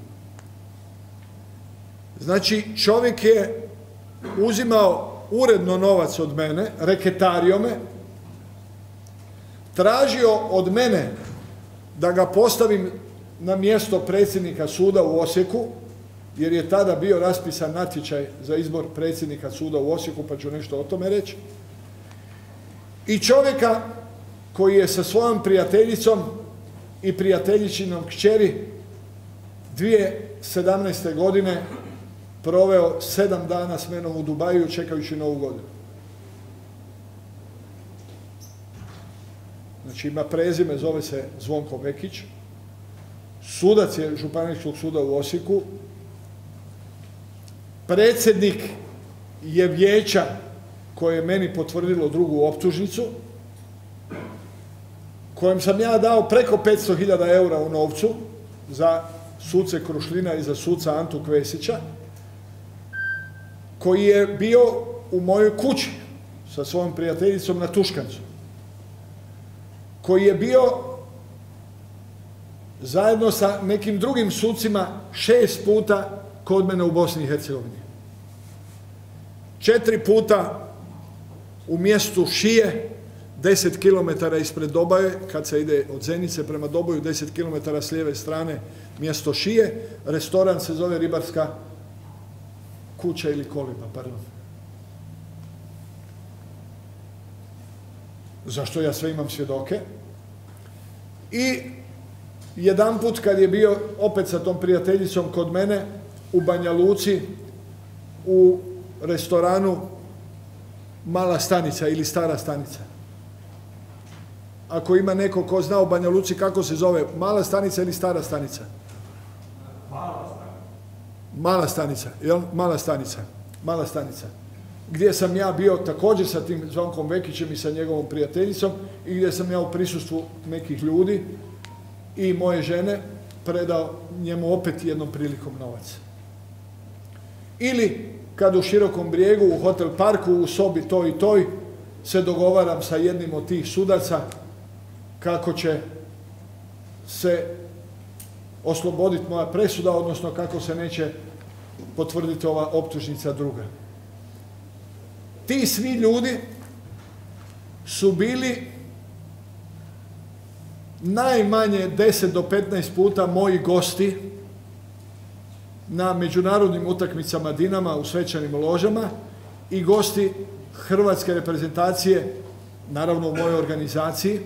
A: Znači, čovjek je uzimao uredno novac od mene, reketario me, tražio od mene da ga postavim na mjesto predsjednika suda u Osijeku, jer je tada bio raspisan natječaj za izbor predsjednika suda u Osijeku, pa ću nešto o tome reći. I čovjeka koji je sa svojom prijateljicom i prijateljičinom kćeri 2017. godine proveo 7 dana s menom u Dubaju čekajući Novu godinu. Znači ima prezime, zove se Zvonko Vekić, sudac je Županijskog suda u Osijeku, predsjednik je vijeća koje je meni potvrdilo drugu optužnicu, kojem sam ja dao preko 500.000 eura u novcu za suce Krušlina i za suca Antu Kvesića, koji je bio u mojoj kući sa svojom prijateljicom na Tuškancu, koji je bio zajedno sa nekim drugim sucima 6 puta kod mene u Bosni i Hercegovini. 4 puta u mjestu Šije, 10 km ispred Dobaje, kad se ide od Zenice prema Doboju, 10 km s lijeve strane mjesto Šije, restoran se zove Ribarska kuća ili koliba, pardon. Zašto ja sve imam svjedoke. I jedanput kad je bio opet sa tom prijateljicom kod mene u Banja Luci u restoranu Mala stanica ili Stara stanica. Ako ima neko ko zna u Banja Luci kako se zove, Mala stanica ili Stara stanica? Mala stanica, jel? Mala stanica. Gdje sam ja bio također sa tim Zvonkom Vekićem i sa njegovom prijateljicom i gdje sam ja u prisustvu nekih ljudi i moje žene predao njemu opet jednom prilikom novac. Ili kad u Širokom Brijegu, u Hotel Parku, u sobi toj i toj, se dogovaram sa jednim od tih sudaca kako će se osloboditi moja presuda, odnosno kako se neće potvrditi ova optužnica druga. Ti svi ljudi su bili najmanje 10 do 15 puta moji gosti na međunarodnim utakmicama Dinama u svečanim ložama i gosti hrvatske reprezentacije, naravno u mojoj organizaciji,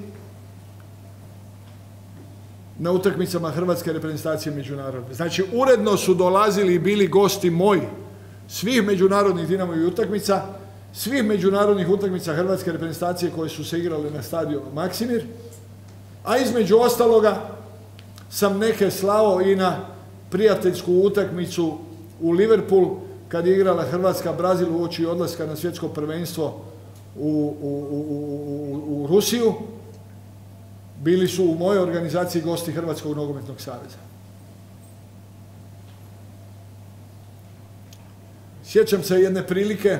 A: na utakmicama hrvatske reprezentacije međunarodne. Znači, uredno su dolazili i bili gosti moji svih međunarodnih Dinamovih utakmica, svih međunarodnih utakmica hrvatske reprezentacije koje su se igrale na stadionu Maksimir, a između ostaloga sam neke slao i na prijateljsku utakmicu u Liverpool kad je igrala Hrvatska Brazil uoči odlaska na svjetsko prvenstvo u Rusiju. Bili su u mojoj organizaciji gosti Hrvatskog nogometnog saveza. Sjećam se jedne prilike,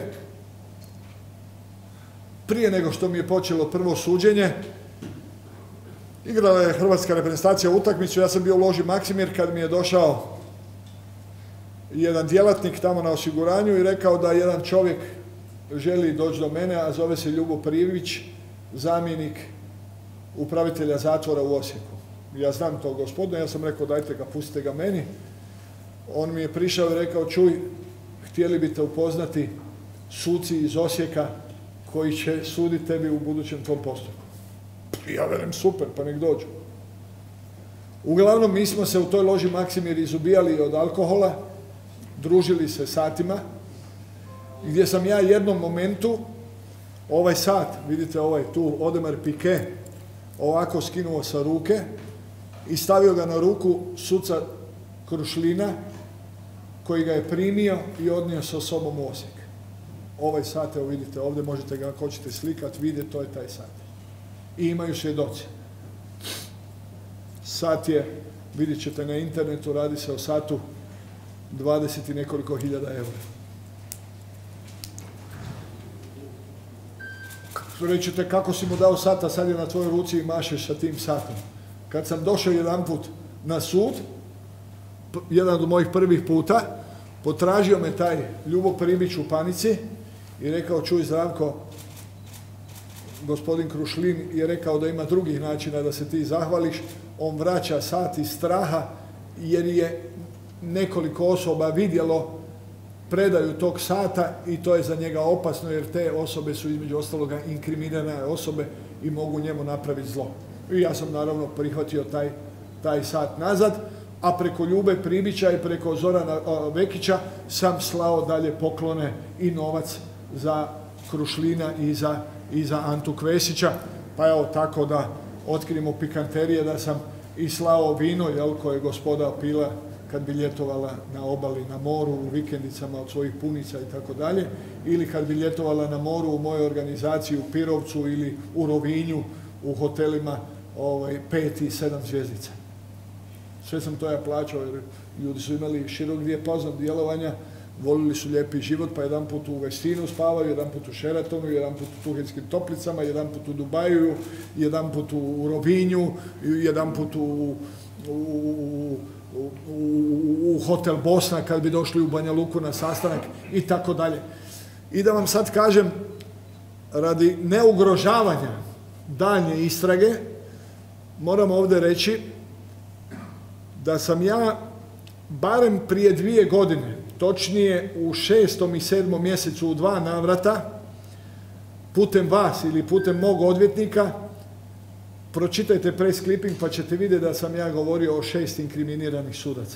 A: prije nego što mi je počelo prvo suđenje, igrala je hrvatska reprezentacija utakmicu, ja sam bio u loži Maksimir kad mi je došao jedan djelatnik tamo na osiguranju i rekao da jedan čovjek želi doći do mene, a zove se Ljubo Privić, zamjenik upravitelja zatvora u Osijeku. Ja znam tog gospodina, ja sam rekao dajte ga, pustite ga meni. On mi je prišao i rekao, čuj, htjeli bi te upoznati suci iz Osijeka koji će suditi tebi u budućem tvom postupku. Ja velim, super, pa nek dođu. Uglavnom, mi smo se u toj loži Maksimir izubijali od alkohola, družili se satima, gdje sam ja jednom momentu, ovaj sat, vidite ovaj tu, Odemar Pike, ovako skinuo sa ruke i stavio ga na ruku suca Krušlina, koji ga je primio i odnio sa sobom u Osijek. Ovaj sat, evo vidite, ovdje možete ga, ako hoćete slikati, vidjeti, to je taj sat. I imaju svjedoci. Sat je, vidjet ćete na internetu, radi se o satu 20 i nekoliko hiljada eura. Rećete, kako si mu dao sat, a sad je na tvojoj ruci i mašeš sa tim satom. Kad sam došao jedanput na sud, jedan od mojih prvih puta, potražio me taj Ljubo Pribić u panici i rekao, čuj Zdravko, gospodin Krušlin je rekao da ima drugih načina da se ti zahvališ, on vraća sat iz straha jer je nekoliko osoba vidjelo predaju tog sata i to je za njega opasno jer te osobe su između ostaloga inkriminirane osobe i mogu njemu napraviti zlo. I ja sam naravno prihvatio taj sat nazad, a preko Ljube Pribića i preko Zorana Vekića sam slao dalje poklone i novac za Krušlina i za Antu Kvesića. Pa evo tako da otkrijemo pikanterije da sam i slao vino, koje je gospoda pila kad bi ljetovala na obali, na moru, u vikendicama od svojih punica i tako dalje, ili kad bi ljetovala na moru u mojoj organizaciji u Pirovcu ili u Rovinju u hotelima 5 i 7 zvjezdica. Sve sam to ja plaćao jer ljudi su imali širok dijapazon djelovanja, volili su lijepi život, pa jedan put u Westinu spavaju, jedan put u Sheratonu, jedan put u Tuhinskim toplicama, jedan put u Dubaju, jedan put u Rovinju, jedan put u hotel Bosna kad bi došli u Banja Luku na sastanak i tako dalje. I da vam sad kažem, radi neugrožavanja daljnje istrage, moram ovdje reći da sam ja barem prije 2 godine, točnije u 6. i 7. mjesecu u 2 navrata, putem vas ili putem mog odvjetnika, pročitajte press clipping pa ćete vidjeti da sam ja govorio o 6 inkriminiranih sudaca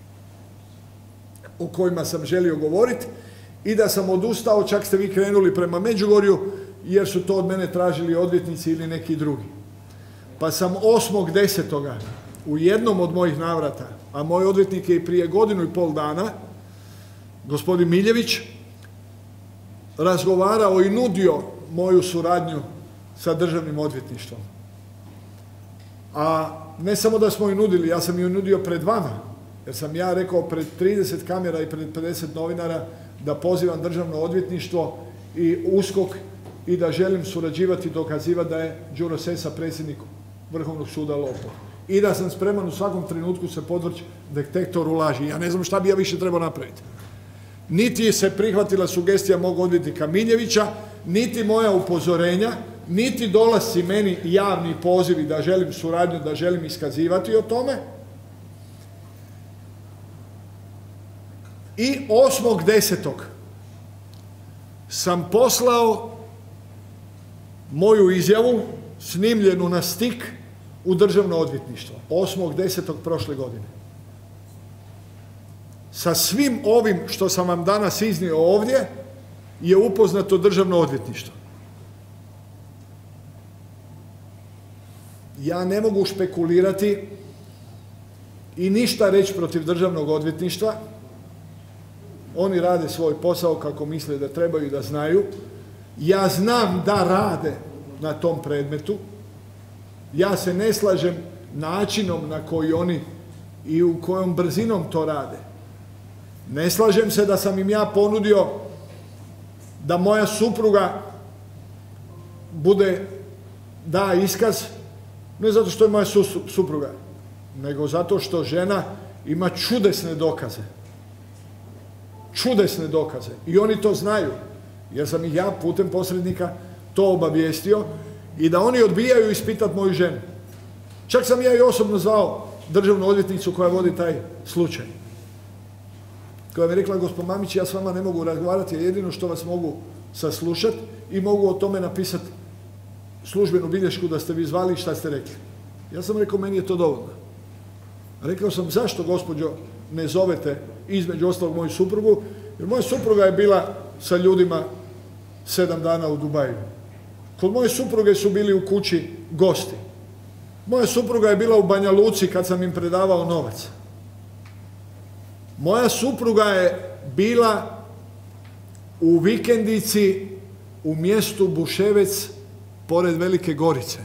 A: o kojima sam želio govoriti i da sam odustao, čak ste vi krenuli prema Međugorju jer su to od mene tražili odvjetnici ili neki drugi. Pa sam 8.10. u jednom od mojih navrata, a moj odvjetnik je i prije 1,5 godina, gospodin Miljević, razgovarao i nudio moju suradnju sa državnim odvjetništvom. A ne samo da smo ju nudili, ja sam ju nudio pred vama, jer sam ja rekao pred 30 kamera i pred 50 novinara da pozivam državno odvjetništvo i USKOK i da želim surađivati i dokazivati da je Đuru Sessa predsjednik Vrhovnog suda lopov. I da sam spreman u svakom trenutku se podvrći detektoru laži. Ja ne znam šta bi ja više trebao napraviti. Niti se prihvatila sugestija mog odvjetnika Miljevića, niti moja upozorenja, niti dolasci meni javni pozivi da želim suradnju, da želim iskazivati o tome. I 8.10. sam poslao moju izjavu snimljenu na stik u državno odvjetništvo. 8.10. prošle godine. Sa svim ovim što sam vam danas iznio ovdje je upoznato državno odvjetništvo. Ja ne mogu špekulirati i ništa reći protiv državnog odvjetništva. Oni rade svoj posao kako misle da trebaju i da znaju. Ja znam da rade na tom predmetu. Ja se ne slažem načinom na koji oni i u kojom brzinom to rade. Ne slažem se da sam im ja ponudio da moja supruga da iskaz, ne zato što je moja supruga, nego zato što žena ima čudesne dokaze. Čudesne dokaze. I oni to znaju, jer sam ih ja putem posrednika to obavijestio i da oni odbijaju ispitati moju ženu. Čak sam ja i osobno zvao državnu odvjetnicu koja vodi taj slučaj. Koja mi je rekla, gospod Mamić, ja s vama ne mogu razgovarati, a jedino što vas mogu saslušati i mogu o tome napisati službenu bilješku da ste vi zvali i šta ste rekli. Ja sam rekao, meni je to dovoljno. Rekao sam, zašto, gospođo, ne zovete između ostalog moju suprugu, jer moja supruga je bila sa ljudima 7 dana u Dubaju. Kod moje supruge su bili u kući gosti. Moja supruga je bila u Banja Luci kad sam im predavao novac. Moja supruga je bila u vikendici u mjestu Buševec pored Velike Gorice.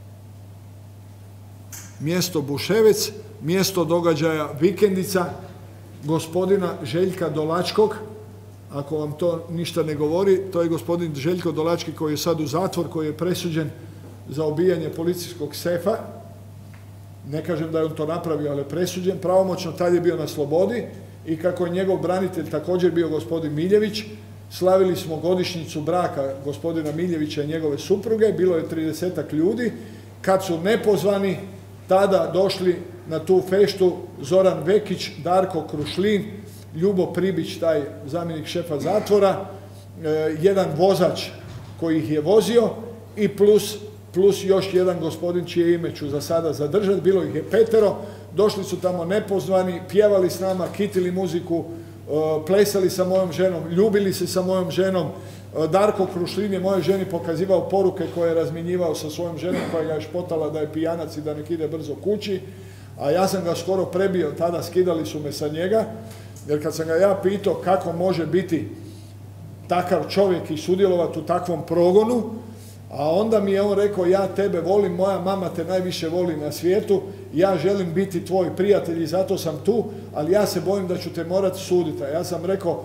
A: Mjesto Buševec, mjesto događaja vikendica gospodina Željka Dolačkog, ako vam to ništa ne govori, to je gospodin Željko Dolački koji je sad u zatvor, koji je presuđen za obijanje policijskog sefa. Ne kažem da je on to napravio, ali je presuđen. Pravomoćno tad je bio na slobodi i kako je njegov branitelj također bio gospodin Miljević, slavili smo godišnjicu braka gospodina Miljevića i njegove supruge, bilo je 30-ak ljudi. Kad su nepozvani tada došli na tu feštu Zoran Vekić, Darko Krušlin, Ljubo Pribić, taj zamjenik šefa zatvora, jedan vozač koji ih je vozio i plus još jedan gospodin čije ime ću za sada zadržati, bilo ih je 5. Došli su tamo nepozvani, pjevali s nama, kitili muziku, plesali sa mojom ženom, ljubili se sa mojom ženom. Darko Krušlin je mojoj ženi pokazivao poruke koje je razmjenjivao sa svojom ženom koja ga je špotala da je pijanac i da nek ide brzo kući, a ja sam ga skoro prebio, tada skidali su me sa njega, jer kad sam ga ja pitao kako može biti takav čovjek i sudjelovati u takvom progonu, a onda mi je on rekao, ja tebe volim, moja mama te najviše voli na svijetu, ja želim biti tvoj prijatelj i zato sam tu, ali ja se bojim da ću te morati suditi. A ja sam rekao,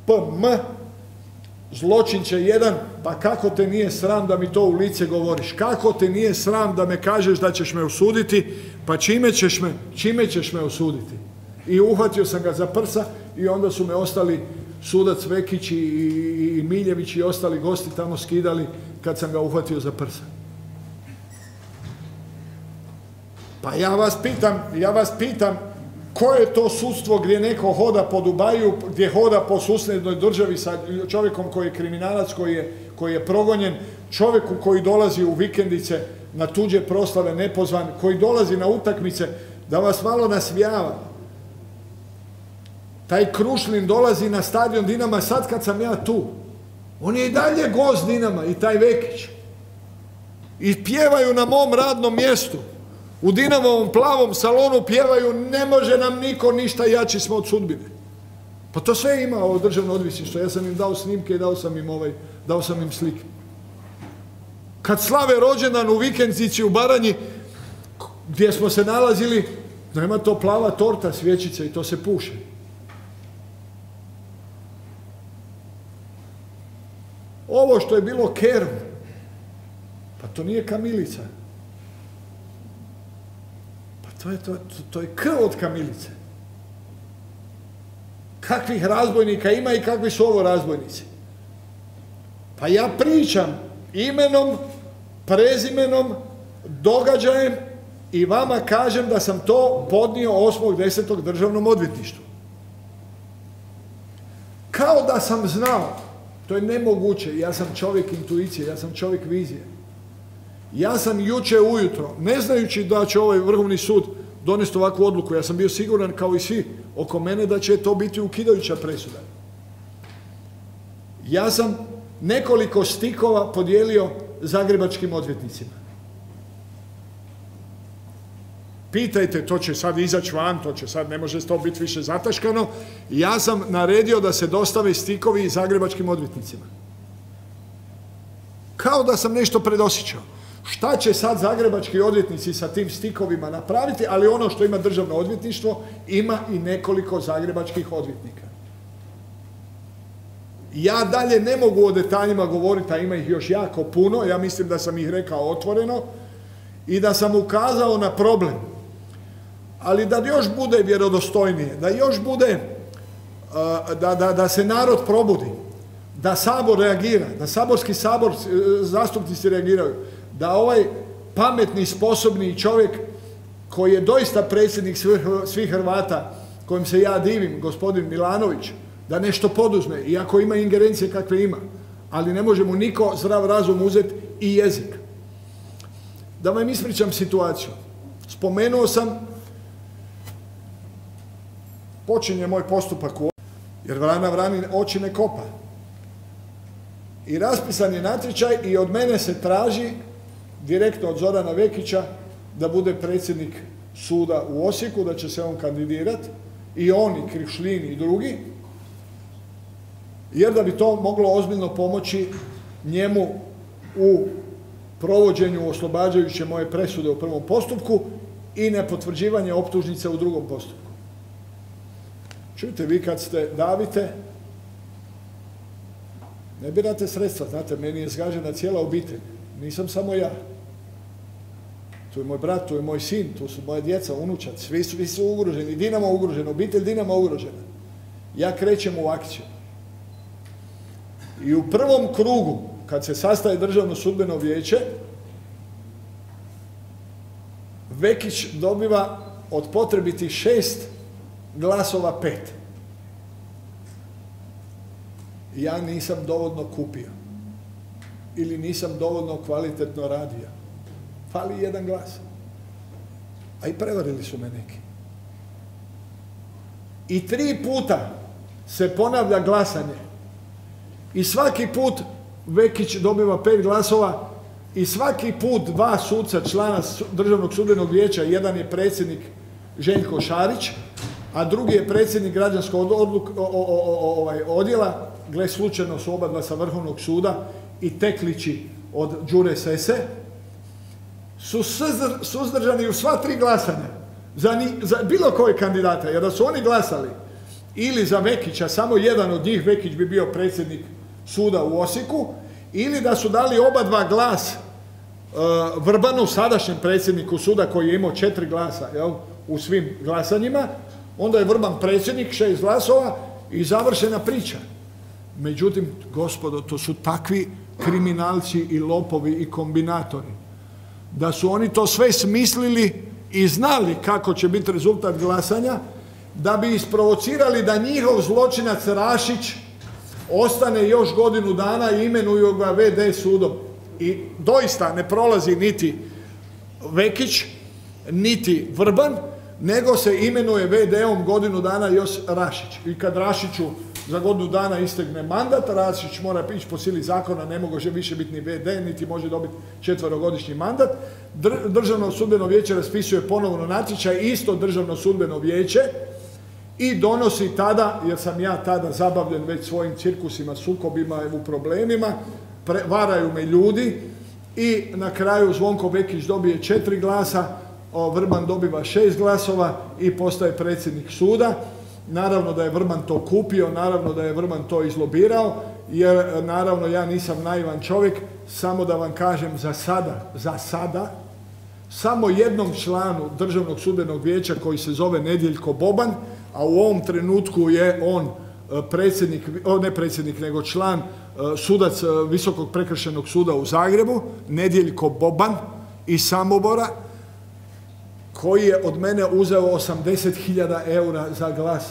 A: zločinče jedan, pa kako te nije sram da mi to u lice govoriš? Kako te nije sram da me kažeš da ćeš me osuditi? Pa čime ćeš me osuditi? I uhvatio sam ga za prsa i onda su me ostali sudac Vekić i Miljević i ostali gosti tamo skidali kad sam ga uhvatio za prsa. Pa ja vas pitam, koje je to sudstvo gdje neko hoda po Dubaju, gdje hoda po susjednoj državi sa čovjekom koji je kriminalac, koji je progonjen, čovjeku koji dolazi u vikendice na tuđe proslave nepozvan, koji dolazi na utakmice, da vas malo nasmijava. Taj Krušlin dolazi na stadion Dinama sad kad sam ja tu. On je i dalje gost Dinama i taj Vekić. I pjevaju na mom radnom mjestu. U Dinamovom plavom salonu pjevaju, ne može nam niko ništa, jači smo od sudbine. Pa to sve ima ovo državno odvjetništvo. Ja sam im dao snimke i dao sam im slike. Kad slave rođendan u vikendici u Baranji, gdje smo se nalazili, nema to plava torta, svječice i to se puše. Ovo što je bilo Kerm, pa to nije kamilica. Pa to je krv od kamilice. Kakvih razbojnika ima i kakvi su ovo razbojnici? Pa ja pričam imenom, prezimenom, događajem i vama kažem da sam to podnio 8.10. državnom odvjetništvu. Kao da sam znao. To je nemoguće, ja sam čovjek intuicije, ja sam čovjek vizije. Ja sam juče ujutro, ne znajući da će ovaj Vrhovni sud donesti ovakvu odluku, ja sam bio siguran kao i svi oko mene da će to biti ukidajuća presuda. Ja sam nekoliko stikova podijelio zagrebačkim odvjetnicima. Pitajte, to će sad izaći van, to će sad, ne može to biti više zataškano. Ja sam naredio da se dostave stikovi zagrebačkim odvjetnicima. Kao da sam nešto predosjećao. Šta će sad zagrebački odvjetnici sa tim stikovima napraviti, ali ono što ima državno odvjetništvo, ima i nekoliko zagrebačkih odvjetnika. Ja dalje ne mogu o detaljima govoriti, a ima ih još jako puno, ja mislim da sam ih rekao otvoreno i da sam ukazao na problem. Ali da još bude vjerodostojnije, da još bude, da se narod probudi, da Sabor reagira, da saborski zastupnici reagiraju, da ovaj pametni, sposobni čovjek koji je doista predsjednik svih Hrvata, kojim se ja divim, gospodin Milanović, da nešto poduzme, iako ima ingerencije kakve ima, ali ne može mu niko zdrav razum uzeti i jezik. Da vam ispričam situaciju. Spomenuo sam, počinje moj postupak jer vrana vrani oči ne kopa. I raspisan je natječaj i od mene se traži, direktno od Zorana Vekića, da bude predsjednik suda u Osijeku, da će se on kandidirati, i on, i Krišlin, i drugi, jer da bi to moglo ozbiljno pomoći njemu u provođenju oslobađajuće moje presude u prvom postupku i nepotvrđivanje optužnice u drugom postupku. Čujte, vi kad ste davite, Ne birate sredstva, znate, meni je zgažena cijela obitelj. Nisam samo ja. Tu je moj brat, tu je moj sin, tu su moje djeca, unučad, svi su ugroženi. Dinamo ugrožena, obitelj Dinamo ugrožena. Ja krećem u akciju. I u prvom krugu, kad se sastaje Državno sudbeno vijeće, Vekić dobiva od potrebitih 6 glasova 5. Ja nisam dovoljno kupio. Ili nisam dovoljno kvalitetno radio. Fali 1 glas. A i prevarili su me neki. I 3 puta se ponavlja glasanje. I svaki put Vekić dobiva 5 glasova i svaki put 2 suca člana Državnog sudbenog vijeća, jedan je predsjednik Željko Šarić, a drugi je predsjednik građanskog odjela, gle slučajno su oba dva sa Vrhovnog suda i teklići od Đure Sesse, su suzdržani u sva 3 glasanja za bilo koje kandidata, jer da su oni glasali ili za Vekića, samo jedan od njih, Vekić bi bio predsjednik suda u Osijeku, ili da su dali oba dva glas Vrbanu, sadašnjem predsjedniku suda koji je imao 4 glasa u svim glasanjima, onda je Vrban predsjednik, 6 glasova i završena priča. Međutim, gospodo, to su takvi kriminalci i lopovi i kombinatori, da su oni to sve smislili i znali kako će biti rezultat glasanja, da bi isprovocirali da njihov zločinac Rašić ostane još godinu dana i imenuju ga VD sudom. I doista ne prolazi niti Vekić, niti Vrban, nego se imenuje VD-om godinu dana još Rašić. I kad Rašiću za godinu dana istegne mandat, Rašić mora ići po sili zakona, ne može više biti ni VD, niti može dobiti 4-godišnji mandat. Državno sudbeno vijeće raspisuje ponovno natječaj, isto Državno sudbeno vijeće, i donosi tada, jer sam ja tada zabavljen već svojim cirkusima, sukobima, u problemima, varaju me ljudi i na kraju Zvonko Vekić dobije 4 glasa, Vrban dobiva 6 glasova i postaje predsjednik suda. Naravno da je Vrban to kupio, naravno da je Vrban to izlobirao, jer naravno ja nisam naivan čovjek, samo da vam kažem za sada, samo jednom članu Državnog sudbenog vijeća koji se zove Nedjeljko Boban, a u ovom trenutku je on predsjednik, ne predsjednik, nego član, sudac Visokog prekršajnog suda u Zagrebu, Nedjeljko Boban iz Samobora, koji je od mene uzeo 80.000 eura za glas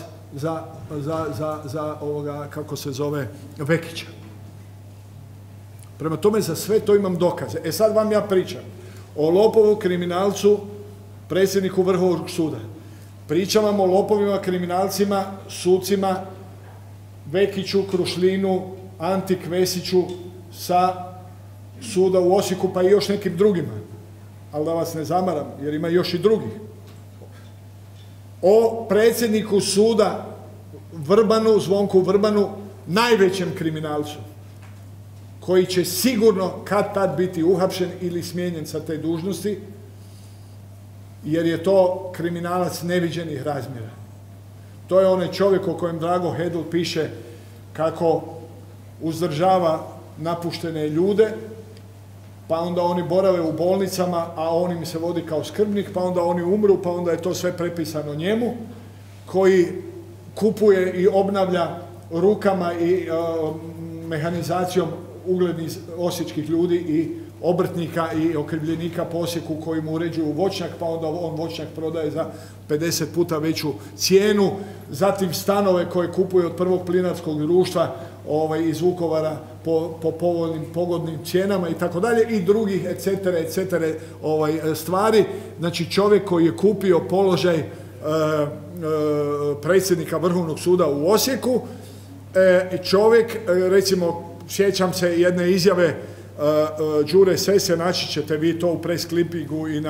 A: za ovoga, kako se zove, Vekića. Prema tome, za sve to imam dokaze. E sad vam ja pričam o lopovu, kriminalcu, predsjedniku Vrhovnog suda. Pričam vam o lopovima, kriminalcima, sucima, Vekiću, Krušlinu, Anti Kvesiću sa suda u Osijeku, pa i još nekim drugima. Ali da vas ne zamaram, jer ima još i drugih. O predsjedniku suda Vrbanu, Zvonku Vrbanu, najvećem kriminalcu, koji će sigurno kad tad biti uhapšen ili smijenjen sa te dužnosti, jer je to kriminalac neviđenih razmjera. To je onaj čovjek o kojem Drago Hedl piše kako uzdržava napuštene ljude, pa onda oni borave u bolnicama, a on im se vodi kao skrbnik, pa onda oni umru, pa onda je to sve prepisano njemu, koji kupuje i obnavlja rukama i mehanizacijom uglednih osječkih ljudi i obrtnika i okrivljenika po Osijeku koji mu uređuju voćnjak, pa onda on voćnjak prodaje za 50 puta veću cijenu, zatim stanove koje kupuje od Prvog plinarskog društva iz Vukovara po povoljnim, pogodnim cijenama i tako dalje, i drugih etc. stvari. Znači čovjek koji je kupio položaj predsjednika Vrhovnog suda u Osijeku, čovjek, recimo, sjećam se jedne izjave Đure Sesse, naći ćete vi to u press clippingu i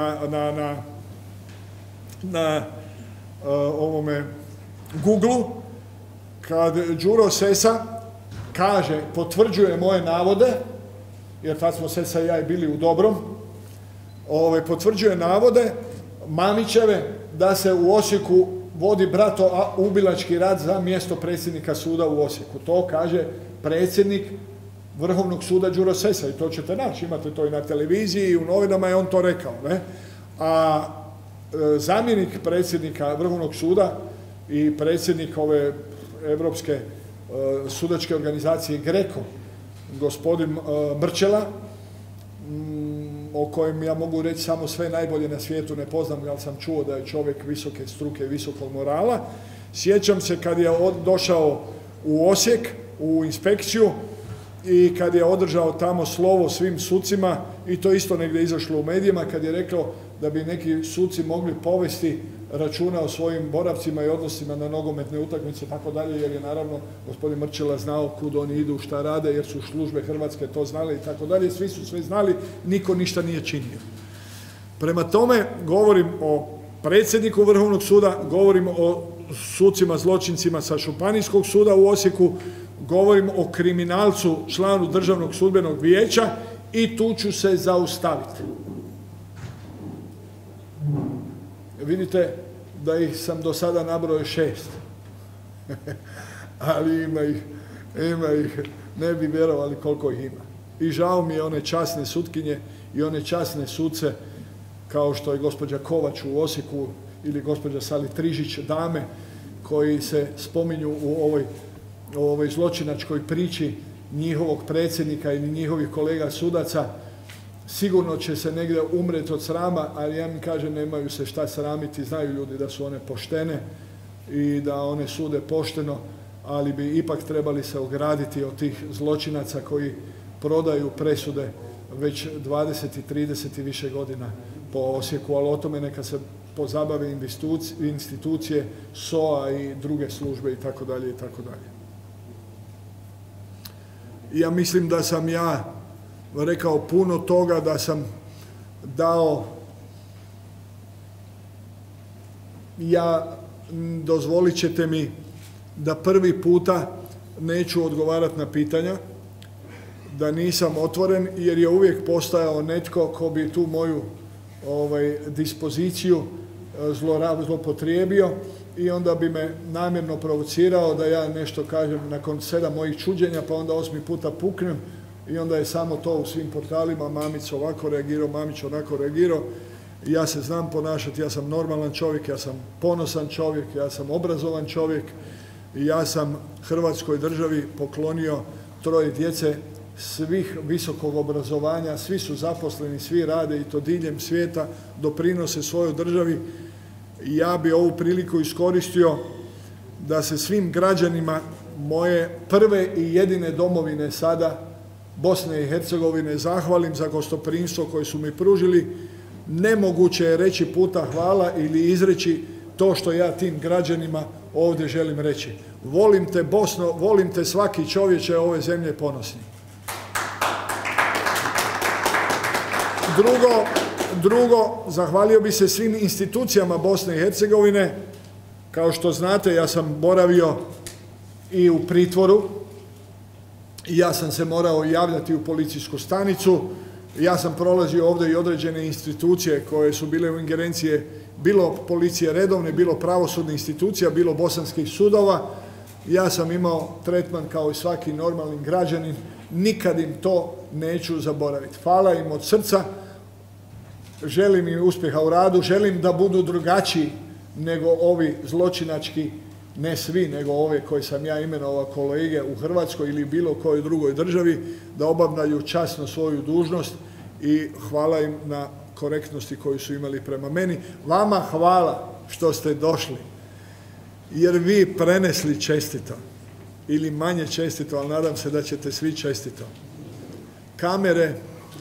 A: na ovome Google, kad Đuro Sessa kaže, potvrđuje moje navode, jer tad smo Sessa i ja bili u dobrom, potvrđuje navode Mamićeve da se u Osijeku vodi bratoubilački rat za mjesto predsjednika suda u Osijeku. To kaže predsjednik Vrhovnog suda Đuru Sessa i to ćete naći, imate to i na televiziji i u novinama je on to rekao. A zamjenik predsjednika Vrhovnog suda i predsjednik ove Europske sudačke organizacije Greko, gospodin Mrčela, o kojem ja mogu reći samo sve najbolje na svijetu, ne poznam ga, ali sam čuo da je čovjek visoke struke i visokog morala. Sjećam se kad je došao u Osijek, u inspekciju, i kad je održao tamo slovo svim sucima, i to isto negdje izašlo u medijima, kad je rekao da bi neki suci mogli povesti računa o svojim boravcima i odnosima na nogometne utakmice, tako dalje, jer je naravno gospodin Mrčela znao kud oni idu, šta rade, jer su službe Hrvatske to znale i tako dalje, svi su sve znali, niko ništa nije činio. Prema tome, govorim o predsjedniku Vrhovnog suda, govorim o sucima zločincima sa Županijskog suda u Osijeku, govorim o kriminalcu, članu Državnog sudbenog vijeća, i tu ću se zaustaviti. Vidite da ih sam do sada nabrojao 6. Ali ima ih, ne bi vjerovali koliko ih ima. I žao mi je one časne sutkinje i one časne suce, kao što je gospođa Kovač u Osijeku ili gospođa Sali Trižić, dame koji se spominju u ovoj zločinačkoj priči njihovog predsjednika ili njihovih kolega sudaca. Sigurno će se negdje umreti od srama, ali ja mi kažem, nemaju se šta sramiti, znaju ljudi da su one poštene i da one sude pošteno, ali bi ipak trebali se ograditi od tih zločinaca koji prodaju presude već 20 i 30 i više godina po Osijeku, ali o tome neka se pozabave institucije, SOA i druge službe itd. itd. Ja mislim da sam ja rekao puno toga, da sam dao, dozvolit ćete mi da prvi puta neću odgovarati na pitanja, da nisam otvoren, jer je uvijek postojao netko ko bi tu moju dispoziciju zlopotrijebio i onda bi me namjerno provocirao da ja nešto kažem nakon 7 mojih čuđenja, pa onda 8. puta puknem i onda je samo to u svim portalima, Mamić ovako reagirao, Mamić onako reagirao. Ja se znam ponašati, ja sam normalan čovjek, ja sam ponosan čovjek, ja sam obrazovan čovjek i ja sam Hrvatskoj državi poklonio 3 djece svih visokog obrazovanja, svi su zaposleni, svi rade i to diljem svijeta, doprinose svojoj državi. Ja bi ovu priliku iskoristio da se svim građanima moje prve i jedine domovine sada, Bosne i Hercegovine, zahvalim za gostoprimstvo koje su mi pružili. Nemoguće je reći puta hvala ili izreći to što ja tim građanima ovdje želim reći. Volim te Bosno, volim te svaki čovječe ove zemlje ponosni. Drugo, zahvalio bi se svim institucijama Bosne i Hercegovine. Kao što znate, ja sam boravio i u pritvoru. Ja sam se morao javljati u policijsku stanicu. Ja sam prolazio ovdje i određene institucije koje su bile u ingerencije bilo policije redovne, bilo pravosudne institucija, bilo bosanskih sudova. Ja sam imao tretman kao i svaki normalni građanin. Nikad im to neću zaboraviti. Hvala im od srca. Želim im uspjeha u radu. Želim da budu drugačiji nego ovi zločinački, ne svi, nego ove koje sam ja imenovao kolege u Hrvatskoj ili bilo kojoj drugoj državi, da obavljaju časno svoju dužnost i hvala im na korektnosti koju su imali prema meni. Vama hvala što ste došli, jer vi prenesli čestito ili manje čestito, ali nadam se da ćete svi čestito. Kamere,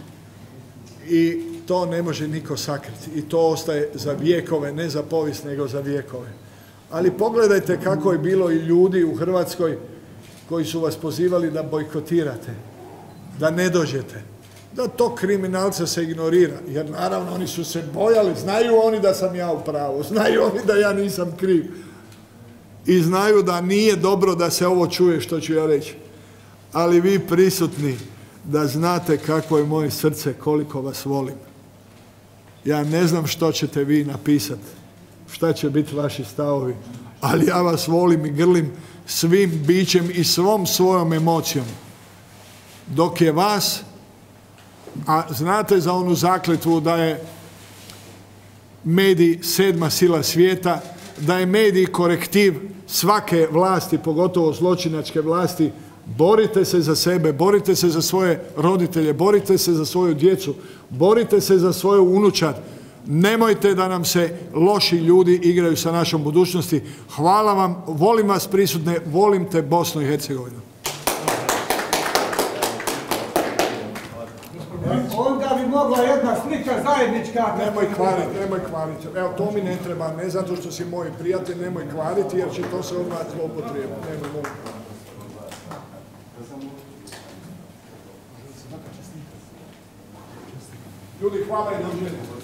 A: i to ne može niko sakriti i to ostaje za vijekove, ne za povijest nego za vijekove. Ali pogledajte kako je bilo i ljudi u Hrvatskoj koji su vas pozivali da bojkotirate, da ne dođete, da to kriminalca se ignorira, jer naravno oni su se bojali, znaju oni da sam ja u pravu, znaju oni da ja nisam kriv i znaju da nije dobro da se ovo čuje što ću ja reći. Ali vi prisutni, da znate kako je moje srce, koliko vas volim. Ja ne znam što ćete vi napisati, šta će biti vaši stavovi, ali ja vas volim i grlim svim bićem i svom svojom emocijom. dok je vas, a znate za onu zakletvu da je medij 7. sila svijeta, da je medij korektiv svake vlasti, pogotovo zločinačke vlasti. Borite se za sebe, borite se za svoje roditelje, borite se za svoju djecu, borite se za svoju unučad. Nemojte da nam se loši ljudi igraju sa našom budućnosti. Hvala vam, volim vas prisutne, volim te Bosnu i Hercegovinu.
B: Onda bi mogla jedna slika zajednička...
A: Nemoj kvariti. Evo, to mi ne treba, ne zato što si moj prijatelj, nemoj kvariti, jer će to se odmah zloupotrijebiti. Nemoj. Ljudi, hvala i dođenje.